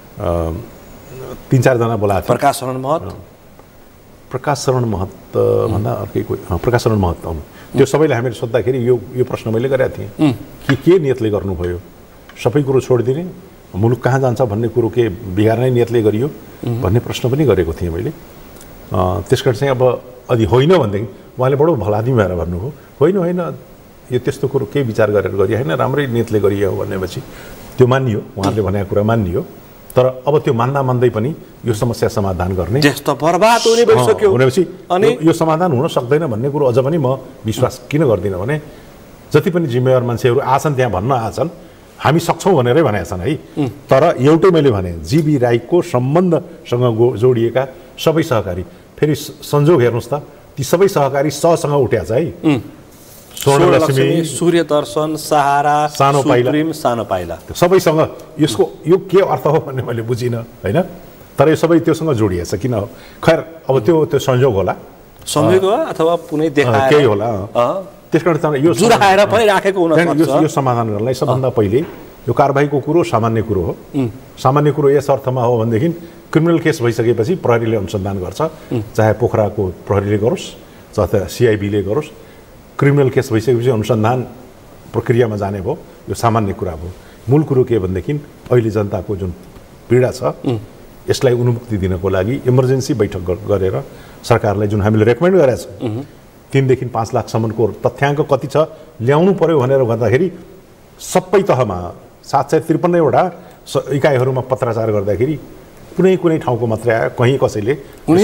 तिन चारजना बोलाएको थियो। प्रकाश शरण महत प्रकाश शरण महत भन्दा अर्कै कोही प्रकाश शरण महत आउनु। त्यो सबैले हामीले सोद्धाखेरि यो यो प्रश्न मैले गरेको थिएँ कि के नियतले गर्नुभयो, सबै कुरो छोडिदिने, मुलुक कहाँ जान्छ भन्ने कुरो के बिगार्ने नियतले गरियो भन्ने प्रश्न पनि गरेको थिएँ मैले। त्यसकारण चाहिँ अब यदि होइन भनेदेखि उहाँले बडो भलादमी भएर भन्नुभयो होइन होइन यो त्यस्तो कुरो केही विचार गरेर गरियो होइन, राम्रै नियतले गरियो भनेपछि त्यो मानियो, उहाँले भनेको कुरा मानियो। तर अब त्यो मान्दा मान्दै पनि यो समस्या समाधान गर्ने त्यस्तो बर्बाद हुने भइसक्यो भनेपछि अनि यो समाधान हुन सक्दैन भन्ने कुरो अझ पनि म विश्वास किन गर्दिनँ भने जति पनि जिम्मेवार मान्छेहरू आछन् त्यहाँ भन्न आछन् हामी सक्छौँ भनेरै भनेका छन् है। तर एउटै मैले भने जीबी राईको सम्बन्धसँग जोडिएका सबै सहकारी, फेरि संजोग हेर्नुहोस् त ती सबै सहकारी ससँग उठ्या छ है। स्वर्णलक्ष्मी, सूर्य दर्शन, सहारा, सानो पाइला, सानो पाइला सबैसँग यसको यो के अर्थ हो भन्ने मैले बुझिनँ होइन। तर यो सबै त्योसँग जोडिएछ किन हो खैर अब त्यो त्यो संयोग होला, संयोग हो अथवा कुनै देखाएर केही होला। त्यसकारण यो जुराएर पनि राखेको हुन सक्छ। यो समाधान गर्नलाई सबभन्दा पहिले यो कारबाहीको कुरो सामान्य कुरो हो। सामान्य कुरो यस अर्थमा हो भनेदेखि क्रिमिनल केस भइसकेपछि प्रहरीले अनुसन्धान गर्छ, चाहे पोखराको प्रहरीले गरोस् चाहे सिआइबीले गरोस्, क्रिमिनल केस भइसकेपछि अनुसन्धान प्रक्रियामा जाने भयो, यो सामान्य कुरा भयो। मूल कुरो के भनेदेखि अहिले जनताको जुन पीडा छ यसलाई उन्मुक्ति दिनको लागि इमर्जेन्सी बैठक गरेर सरकारलाई जुन हामीले रेकमेन्ड गरेका छौँ तीनदेखि पाँच लाखसम्मको तथ्याङ्क कति छ ल्याउनु पर्यो भनेर गर्दाखेरि सबै तहमा सात सय त्रिपन्नवटा इकाइहरूमा पत्राचार गर्दाखेरि कुनै कुनै ठाउँको मात्रै आयो, कहीँ कसैले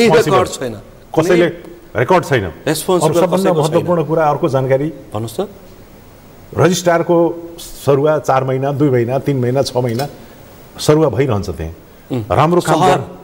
कसैले रेकर्ड छैन। सबभन्दा महत्त्वपूर्ण कुरा अर्को जानकारी भन्नुहोस् त, रजिस्ट्रारको सरुवा चार महिना दुई महिना तिन महिना छ महिना सरुवा भइरहन्छ त्यहाँ राम्रो काम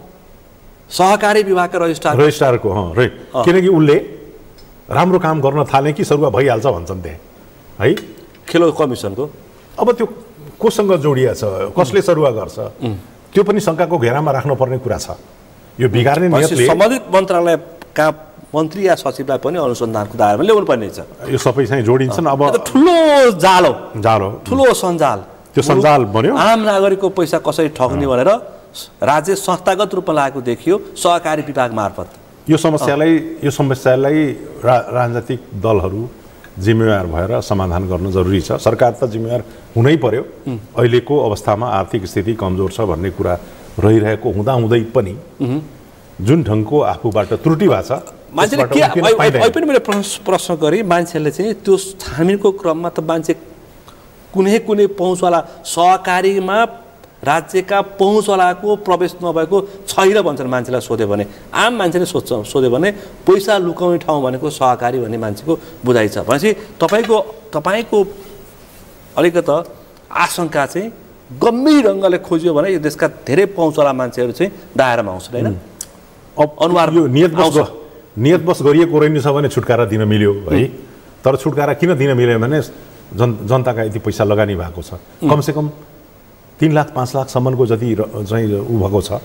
सहकारी विभागका रजिस्ट्रार रजिस्ट्रारको रे किनकि उसले राम्रो काम गर्न थाले कि सरुवा भइहाल्छ भन्छन् त्यहाँ है। खेलो कमिसनको अब त्यो कोसँग जोडिया छ, कसले सरुवा गर्छ त्यो पनि शङ्काको घेरामा राख्नुपर्ने कुरा छ। यो बिगार्ने नियतले सम्बन्धित मन्त्रालयका मन्त्री या सचिवलाई पनि अनुसन्धानको दायरामा ल्याउनु पर्ने छ। यो सबै चाहिँ जोडिन्छन्। अब ठुलो जालो जालो ठुलो सञ्जाल, त्यो सञ्जाल बन्यो। आम नागरिकको पैसा कसरी ठग्ने भनेर राज्य संस्थागत रूपमा लागेको देखियो सहकारी विभाग मार्फत। यो समस्यालाई यो समस्यालाई रा राजनीतिक दलहरू जिम्मेवार भएर समाधान गर्न जरुरी छ। सरकार त जिम्मेवार हुनै पर्यो, अहिलेको अवस्थामा आर्थिक स्थिति कमजोर छ भन्ने कुरा रहिरहेको हुँदाहुँदै पनि जुन ढङ्गको आफूबाट त्रुटि भएको छ मान्छेले के अहिले पनि मैले प्रश्न गरेँ, मान्छेले चाहिँ त्यो छानबिनको क्रममा त मान्छे कुनै कुनै पहुँचवाला सहकारीमा राज्यका पहुँचवालाको प्रवेश नभएको छैन भन्छन् मान्छेलाई सोध्यो भने। आम मान्छेले सोध्छ सोध्यो भने पैसा लुकाउने ठाउँ भनेको सहकारी भन्ने मान्छेको बुझाइ छ भनेपछि तपाईँको तपाईँको अलिकता आशंका चाहिँ गम्भीर ढङ्गले खोजियो भने यो देशका धेरै पहुँचवाला मान्छेहरू चाहिँ दायरामा आउँछन् होइन। अब अनुहार यो नियत बस नियत बस गरिएको रहेछ भने छुटकारा दिन मिल्यो है। तर छुटकारा किन दिन मिल्यो भने जन जनताका यति पैसा लगानी भएको छ, कमसेकम तीन लाख पाँच लाखसम्मको जति चाहिँ ऊ भएको छ।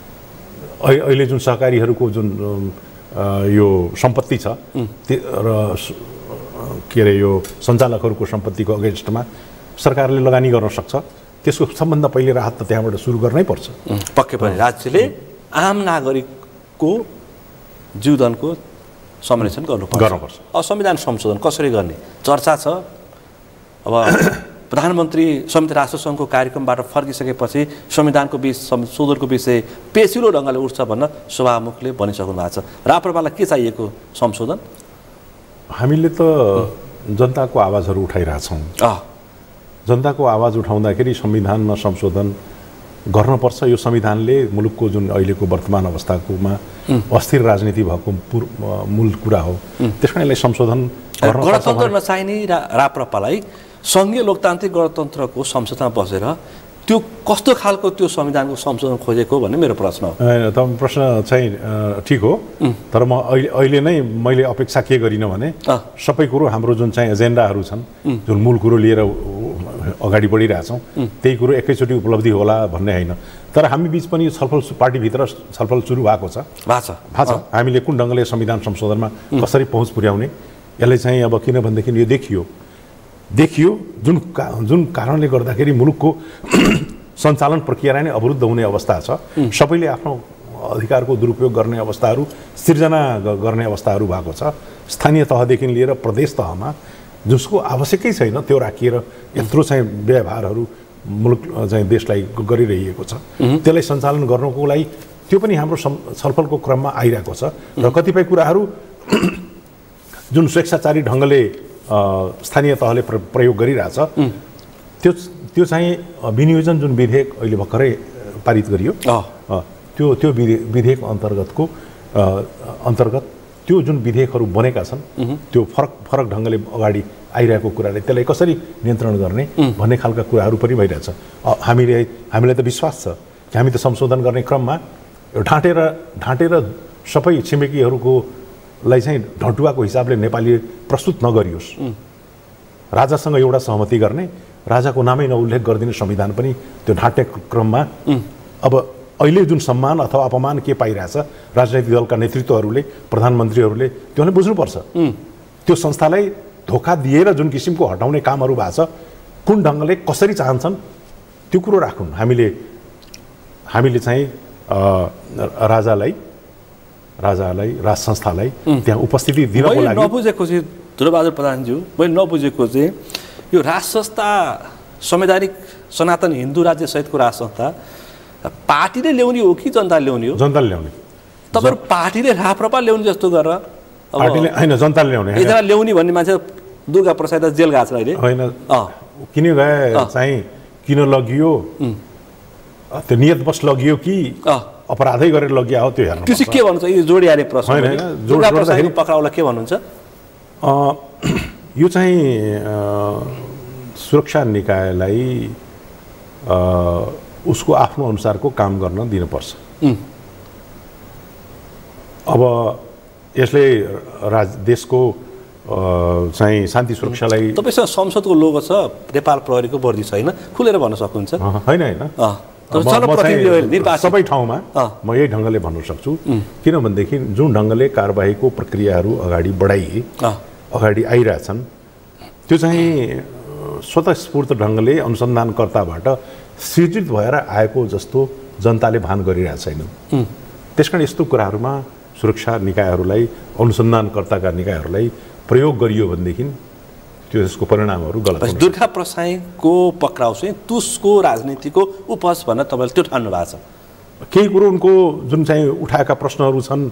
अहिले जुन सहकारीहरूको जुन यो सम्पत्ति छ र के अरे यो सञ्चालकहरूको सम्पत्तिको अगेन्स्टमा सरकारले लगानी गर्न सक्छ, त्यसको सबभन्दा पहिले राहत त त्यहाँबाट सुरु गर्नै पर्छ। पक्कै पनि राज्यले आम नागरिकको जीवनको संरक्षण गर्नुपर्छ गर्नुपर्छ। अब संविधान संशोधन कसरी गर्ने चर्चा छ। अब प्रधानमन्त्री संयुक्त राष्ट्रसङ्घको कार्यक्रमबाट फर्किसकेपछि संविधानको विष संशोधनको विषय पेचिलो ढङ्गले उठ्छ भन्न सभामुखले भनिसक्नु भएको छ। राप्रपालाई के चाहिएको संशोधन? हामीले त जनताको आवाजहरू उठाइरहेछौँ जनताको आवाज उठाउँदाखेरि संविधानमा संशोधन गर्नुपर्छ। यो संविधानले मुलुकको जुन अहिलेको वर्तमान अवस्थाकोमा अस्थिर राजनीति भएको मूल कुरा हो। त्यसकारण यसलाई संशोधन गर्न गणतन्त्र नचाहिने राप्रपालाई सङ्घीय लोकतान्त्रिक गणतन्त्रको संसदमा बसेर त्यो कस्तो खालको त्यो संविधानको संशोधन खोजेको भन्ने मेरो प्रश्न हो। होइन, तपाईँ प्रश्न चाहिँ ठिक हो, तर म अहिले अहिले नै मैले अपेक्षा के गरिनँ भने सबै कुरो हाम्रो जुन चाहिँ एजेन्डाहरू छन्, जुन मूल कुरो लिएर अगाडि बढिरहेछौँ त्यही कुरो एकैचोटि उपलब्धि होला भन्ने होइन। तर हामी बिच पनि छलफल पार्टीभित्र छलफल सुरु भएको छ भएको छ भएको छ हामीले कुन ढङ्गले संविधान संशोधनमा कसरी पहुँच पुर्याउने, यसलाई चाहिँ अब किनभनेदेखि यो देखियो देखियो जुन का जुन कारणले गर्दाखेरि मुलुकको सञ्चालन प्रक्रिया नै अवरुद्ध हुने अवस्था छ। सबैले आफ्नो अधिकारको दुरुपयोग गर्ने अवस्थाहरू सिर्जना गर्ने अवस्थाहरू भएको छ। स्थानीय तहदेखि लिएर प्रदेश तहमा जसको आवश्यकै छैन त्यो राखिएर यत्रो चाहिँ व्यवहारहरू मुलुक चाहिँ देशलाई गरिरहेको छ, त्यसलाई सञ्चालन गर्नको लागि त्यो पनि हाम्रो छलफलको क्रममा आइरहेको छ। र कतिपय कुराहरू जुन स्वेच्छाचारी ढङ्गले स्थानीय तहले प्रयोग गरिरहेछ त्यो त्यो चाहिँ विनियोजन जुन विधेयक अहिले भर्खरै पारित गरियो त्यो त्यो विधेयक अन्तर्गतको अन्तर्गत त्यो जुन विधेयकहरू बनेका छन् त्यो फरक फरक ढङ्गले अगाडि आइरहेको कुराले त्यसलाई कसरी नियन्त्रण गर्ने भन्ने खालका कुराहरू पनि भइरहेछ। हामीले हामीलाई त विश्वास छ कि हामी त संशोधन गर्ने क्रममा ढाँटेर ढाँटेर सबै छिमेकीहरूको लाई चाहिँ ढटुवाको हिसाबले नेपाली प्रस्तुत नगरियोस्, राजासँग एउटा सहमति गर्ने, राजाको नामै नउल्लेख गरिदिने संविधान पनि त्यो ढाँट्ने क्रममा अब अहिले जुन सम्मान अथवा अपमान के पाइरहेछ राजनैतिक दलका नेतृत्वहरूले प्रधानमन्त्रीहरूले त्यो नै बुझ्नुपर्छ। त्यो संस्थालाई धोका दिएर जुन किसिमको हटाउने कामहरू भएको छ कुन ढङ्गले कसरी चाहन्छन् त्यो कुरो राखौँ। हामीले हामीले चाहिँ राजालाई राजालाई राज संस्थालाई त्यहाँ उपस्थिति दिनको लागि नबुझेको चाहिँ ध्रुवबहादुर प्रधानज्यू मैले नबुझेको चाहिँ यो राज संस्था संवैधानिक सनातन हिन्दू राज्य सहितको राज संस्था पार्टीले ल्याउने हो कि जनताले ल्याउने हो? जनताले ल्याउने। तपाईँहरू पार्टीले राप्रपा ल्याउने जस्तो गरेर पार्टीले होइन जनताले ल्याउने एकजना ल्याउने भन्ने मान्छे दुर्गा प्रसाद जेल गएको छ अहिले होइन किन गए चाहिँ किन लगियो त्यो नियतवश लगियो कि अपराधै गरेर लगिया हो त्यो हेर्नु। त्यो चाहिँ के भन्नुहुन्छ यो जोडिहाल्ने प्रश्न होइन दुर्गा प्रसादको पक्राउलाई के भन्नुहुन्छ? यो चाहिँ सुरक्षा निकायलाई उसको आफ्नो अनुसारको काम गर्न दिनुपर्छ। अब यसले राज देशको चाहिँ शान्ति सुरक्षालाई तपाईँसँग संसदको लोगो छ, नेपाल प्रहरीको वर्दी छैन, खुलेर भन्न सक्नुहुन्छ? होइन होइन सबै ठाउँमा म यही ढङ्गले भन्न सक्छु। किनभनेदेखि जुन ढङ्गले कारबाहीको प्रक्रियाहरू अगाडि बढाइए अगाडि आइरहेछन् त्यो चाहिँ स्वतस्फूर्त ढङ्गले अनुसन्धानकर्ताबाट सृजित भएर आएको जस्तो जनताले भान गरिरहेको छैन। त्यसकारण यस्तो कुराहरूमा सुरक्षा निकायहरूलाई अनुसन्धानकर्ताका निकायहरूलाई प्रयोग गरियो भनेदेखि त्यो यसको परिणामहरू गलत हुन्छ। दुर्गा प्रसाईको पक्राउ चाहिँ तुसको राजनीतिको उपज भनेर तपाईँले त्यो ठान्नु भएको छ? केही कुरो उनको जुन चाहिँ उठाएका प्रश्नहरू छन्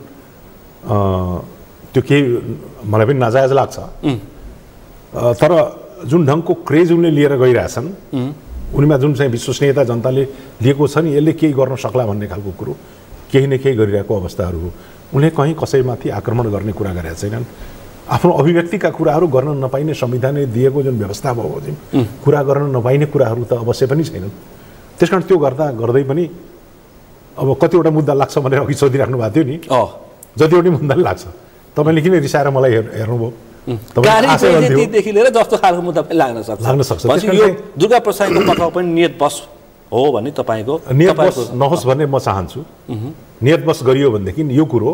त्यो केही मलाई पनि नाजायज लाग्छ, तर जुन ढङ्गको क्रेज उनले लिएर गइरहेछन् उनीमा जुन चाहिँ विश्वसनीयता जनताले लिएको छ नि यसले केही गर्न सक्ला भन्ने खालको कुरो केही न केही गरिरहेको अवस्थाहरू हो। उनले कहीँ कसैमाथि आक्रमण गर्ने कुरा गरेका छैनन्। आफ्नो अभिव्यक्तिका कुराहरू गर्न नपाइने संविधानले दिएको जुन व्यवस्था भयो कुरा गर्न नपाइने कुराहरू त अवश्य पनि छैनन्। त्यसकारण त्यो गर्दा गर्दै पनि अब कतिवटा मुद्दा लाग्छ भनेर अघि सोधिराख्नु भएको थियो नि, जतिवटा मुद्दा लाग्छ तपाईँले किन रिसाएर मलाई हेर्नुभयो? देखि लिएर जस्तो खालको मुद्दा पनि लाग्न सक्छ लाग्न सक्छ यो दुर्गा प्रसाईको पक्राउ पनि नियतवश हो भने तपाईँको नियतवश नहोस् भन्ने म चाहन्छु। नियतवश गरियो भनेदेखि यो कुरो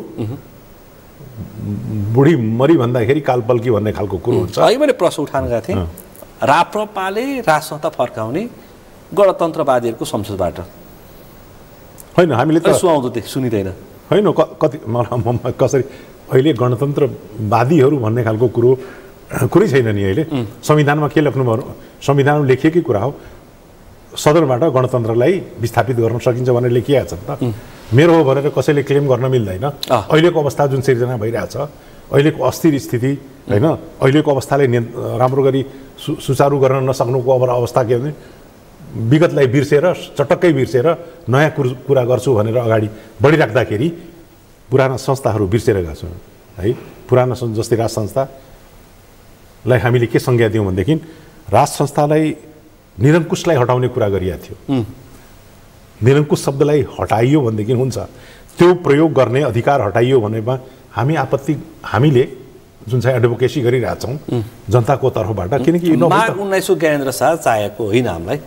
बुढी मरी भन्दाखेरि कालपल्की भन्ने खालको कुरो हुन्छ। अहिले मैले प्रश्न उठान गएको थिएँ, राप्रपाले राज संस्था फर्काउने गणतन्त्रवादीहरूको संसदबाट होइन हामीले त सुहाउँदो सुनिँदैन होइन कति मलाई कसरी अहिले गणतन्त्रवादीहरू भन्ने खालको कुरो कुरै छैन नि। अहिले संविधानमा के लेख्नु भयो? संविधानमा लेखिएकै कुरा हो सदनबाट गणतन्त्रलाई विस्थापित गर्न सकिन्छ भनेर लेखिएको छ नि त। मेरो हो भनेर कसैले क्लेम गर्न मिल्दैन। अहिलेको अवस्था जुन सिर्जना भइरहेछ अहिलेको अस्थिर स्थिति होइन अहिलेको अवस्थाले राम्रो गरी सु सुचारू गर्न नसक्नुको अब अवस्था के भने विगतलाई बिर्सेर चटक्कै बिर्सेर नयाँ कुरा गर्छु भनेर अगाडि बढिराख्दाखेरि पुराना संस्थाहरू बिर्सेर गएको छौँ है। पुराना जस्तै राज संस्थालाई हामीले के संज्ञा दियौँ भनेदेखि राज संस्थालाई निरङ्कुशलाई हटाउने कुरा गरिएको थियो। निरङ्कुश शब्दलाई हटाइयो भनेदेखि हुन्छ, त्यो प्रयोग गर्ने अधिकार हटाइयो भनेमा हामी आपत्ति हामीले जुन चाहिँ एडभोकेसी गरिरहेछौँ जनताको तर्फबाट, किनकि माघ उन्नाइस सौ ज्ञानेन्द्र शाह चाहेको होइन हामीलाई।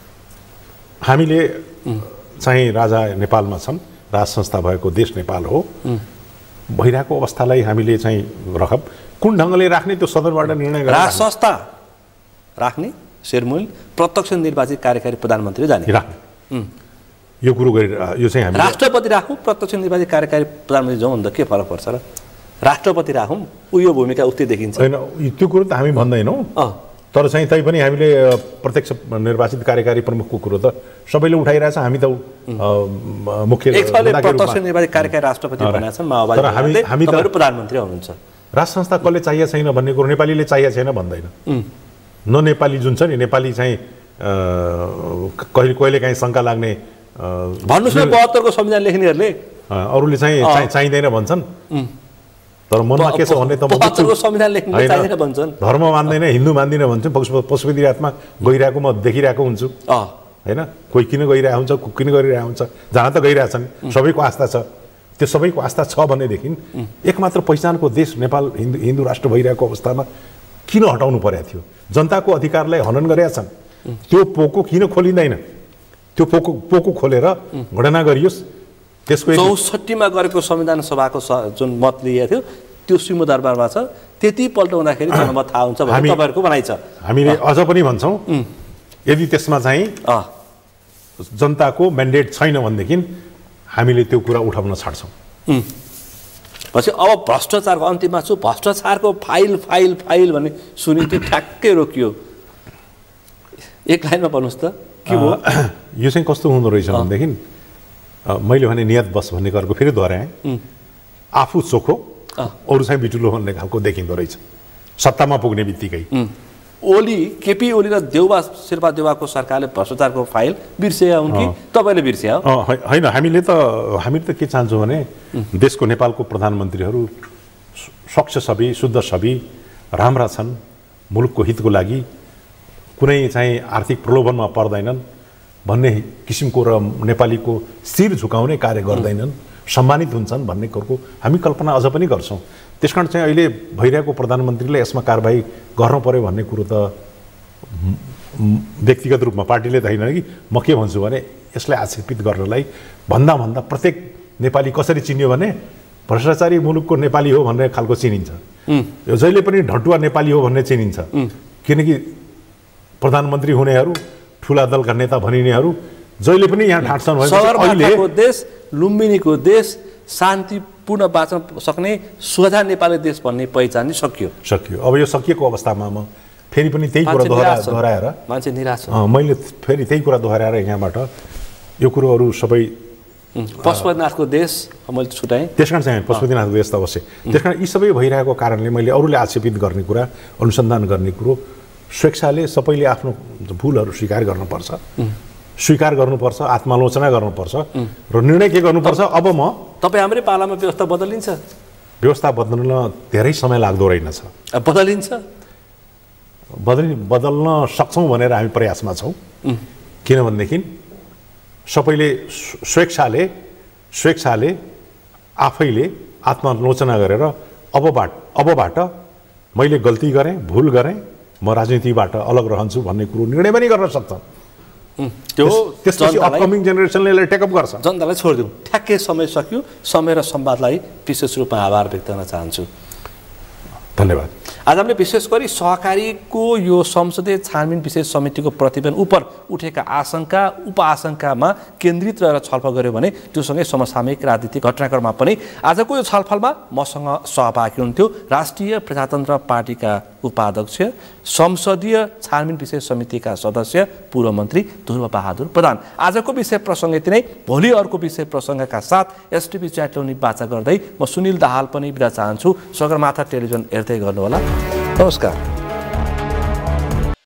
हामीले चाहिँ राजा नेपालमा छन्, राज संस्था भएको देश नेपाल हो, भइरहेको अवस्थालाई हामीले चाहिँ रकम कुन ढङ्गले राख्ने त्यो सदनबाट निर्णय गरेर राज संस्था राख्ने शेरमुल प्रत्यक्ष निर्वाचित कार्यकारी प्रधानमन्त्री जाने राख्ने यो कुरो गरि यो चाहिँ हामी राष्ट्रपति राखौँ प्रत्यक्ष निर्वाचित कार्यकारी प्रधानमन्त्री जाउँ भन्दा के फरक पर्छ र? राष्ट्रपति राखौँ उयो भूमिका उस्तै देखिन्छ होइन, त्यो कुरो त हामी भन्दैनौँ, तर चाहिँ तैपनि हामीले प्रत्यक्ष निर्वाचित कार्यकारी प्रमुखको कुरो त सबैले उठाइरहेछ। हामी त मुख्य प्रत्यक्ष निर्वाचित कार्यकारी राष्ट्रपति भनेका छन् माओवादी, हामी त प्रधानमन्त्री हुनुहुन्छ। राज संस्था कसले चाहिएको छैन भन्ने कुरो नेपालीले चाहिएको छैन भन्दैन। न नेपाली जुन छ नि नेपाली चाहिँ कहिले कहिले काहीँ शङ्का लाग्ने भन्नुहोस् न बहत्तरको संविधान लेख्नेहरूले अरूले चाहिँ चाहिँदैन भन्छन्, तर मनमा के छ भन्ने त संविधान लेख्नु चाहिँदैन भन्छन्। धर्म मान्दैन, हिन्दू मान्दिनँ भन्छन्, पशुपतिनाथमा गइरहेको म देखिरहेको हुन्छु होइन। कोही किन गइरहेको हुन्छ, किन गरिरहेको हुन्छ, जहाँ त गइरहेछन्, सबैको आस्था छ। त्यो सबैको आस्था छ भनेदेखि एकमात्र पहिचानको देश नेपाल हिन्दू हिन्दू राष्ट्र भइरहेको अवस्थामा किन हटाउनु परेको थियो? जनताको अधिकारलाई हनन गरेका छन्, त्यो पोको किन खोलिँदैन? त्यो पोको पोको खोलेर गणना गरियोस्। त्यसको चौसठीमा गरेको संविधान सभाको जुन मत लिएको थियो त्यो सिंहदरबारमा छ, त्यति पल्ट हुँदाखेरि जनमत थाहा हुन्छ भन्ने तपाईँहरूको भनाइ छ। हामीले अझ पनि भन्छौँ यदि त्यसमा चाहिँ जनताको म्यान्डेट छैन भनेदेखि हामीले त्यो कुरा उठाउन छाड्छौँ। पछि अब भ्रष्टाचारको अन्तिममा छु, भ्रष्टाचारको फाइल फाइल फाइल भन्ने सुनि त्यो ठ्याक्कै रोकियो। एक लाइनमा भन्नुहोस् त के हो यो चाहिँ कस्तो हुँदो रहेछ भनेदेखि मैले भने नियत बस भन्ने गरेको फेरि दोहोऱ्याएँ, आफू चोखो अरू चाहिँ बिटुलो भन्ने खालको देखिँदो रहेछ सत्तामा पुग्ने बित्तिकै। ओली केपी ओली र देउबा शेर्पा देउबाको सरकारले भ्रष्टाचारको फाइल बिर्सिया हुन् कि तपाईँले बिर्सिया? होइन, हामीले त हामीले त के चाहन्छौँ भने देशको नेपालको प्रधानमन्त्रीहरू स्वच्छ छवि शुद्ध छवि राम्रा छन्, मुलुकको हितको लागि कुनै चाहिँ आर्थिक प्रलोभनमा पर्दैनन् भन्ने किसिमको र नेपालीको शिर झुकाउने कार्य गर्दैनन्, सम्मानित हुन्छन् भन्ने कुरोको हामी कल्पना अझ पनि गर्छौँ। त्यसकारण चाहिँ अहिले भइरहेको प्रधानमन्त्रीले यसमा कारबाही गर्नु पर्यो भन्ने कुरो त व्यक्तिगत रूपमा पार्टीले त होइन कि म के भन्छु भने यसलाई आक्षेपित गर्नलाई भन्दा भन्दा प्रत्येक नेपाली कसरी चिन्यो भने भ्रष्टाचारी मुलुकको नेपाली हो भन्ने खालको चिनिन्छ। यो जहिले पनि ढटुवा नेपाली हो भन्ने चिनिन्छ, किनकि प्रधानमन्त्री हुनेहरू ठुला दलका नेता भनिनेहरू जहिले पनि यहाँ ढाँट्छन् भनेको देश लुम्बिनीको देश शान्तिपूर्ण बाँच्न सक्ने सोझा नेपाली देश भन्ने पहिचान सकियो सकियो अब यो सकिएको अवस्थामा म फेरि पनि त्यही कुरा दोहोरा दोहोऱ्याएर मान्छे निराश मैले फेरि त्यही कुरा दोहोऱ्याएर यहाँबाट यो कुरोहरू सबै पशुपतिनाथको देश मैले छुटाएँ। त्यसकारण चाहिँ पशुपतिनाथको देश त अवश्य, त्यसकारण यी सबै भइरहेको कारणले मैले अरूले आक्षेपित गर्ने कुरा अनुसन्धान गर्ने कुरो स्वेच्छाले सबैले आफ्नो भुलहरू स्वीकार गर्नुपर्छ, स्वीकार गर्नुपर्छ, आत्मालोचना गर्नुपर्छ र निर्णय के गर्नुपर्छ। अब म तपाईँ हाम्रै पालामा व्यवस्था बदलिन्छ, व्यवस्था बदल्न धेरै समय लाग्दो रहेनछ, बदलिन्छ बदलि बदल्न सक्छौँ भनेर हामी प्रयासमा छौँ। किनभनेदेखि सबैले स्वेच्छाले स्वेच्छाले आफैले आत्मालोचना गरेर अबबाट अबबाट मैले गल्ती गरेँ, भुल गरेँ, म राजनीतिबाट अलग रहन्छु भन्ने कुरो निर्णय पनि गर्न सक्छ। त्यो त्यसपछि अपकमिङ जेनेरेसनले यसलाई टेकअप गर्छ। जनतालाई छोडिदिउँ, ठ्याक्कै समय सक्यो। समय र संवादलाई विशेष रूपमा आभार व्यक्त गर्न चाहन्छु। धन्यवाद। आज हामीले विशेष गरी सहकारीको यो संसदीय छानबिन विशेष समितिको प्रतिवेदन उप उठेका आशंका उपआशंकामा केन्द्रित रहेर छलफल गर्यो भने त्योसँगै समसामयिक राजनीतिक घटनाक्रममा पनि आजको यो छलफलमा मसँग सहभागी हुन्थ्यो राष्ट्रिय प्रजातन्त्र पार्टीका उपाध्यक्ष संसदीय छानबिन विशेष समितिका सदस्य पूर्व मन्त्री ध्रुव बहादुर प्रधान। आजको विषय प्रसङ्ग यति नै। भोलि अर्को विषय प्रसङ्गका साथ एसटिभी च्याटलनी बाचा गर्दै म सुनिल दाहाल पनि बिदा चाहन्छु। सगरमाथा टेलिभिजन हेर्दै गर्नुहोला। नमस्कार।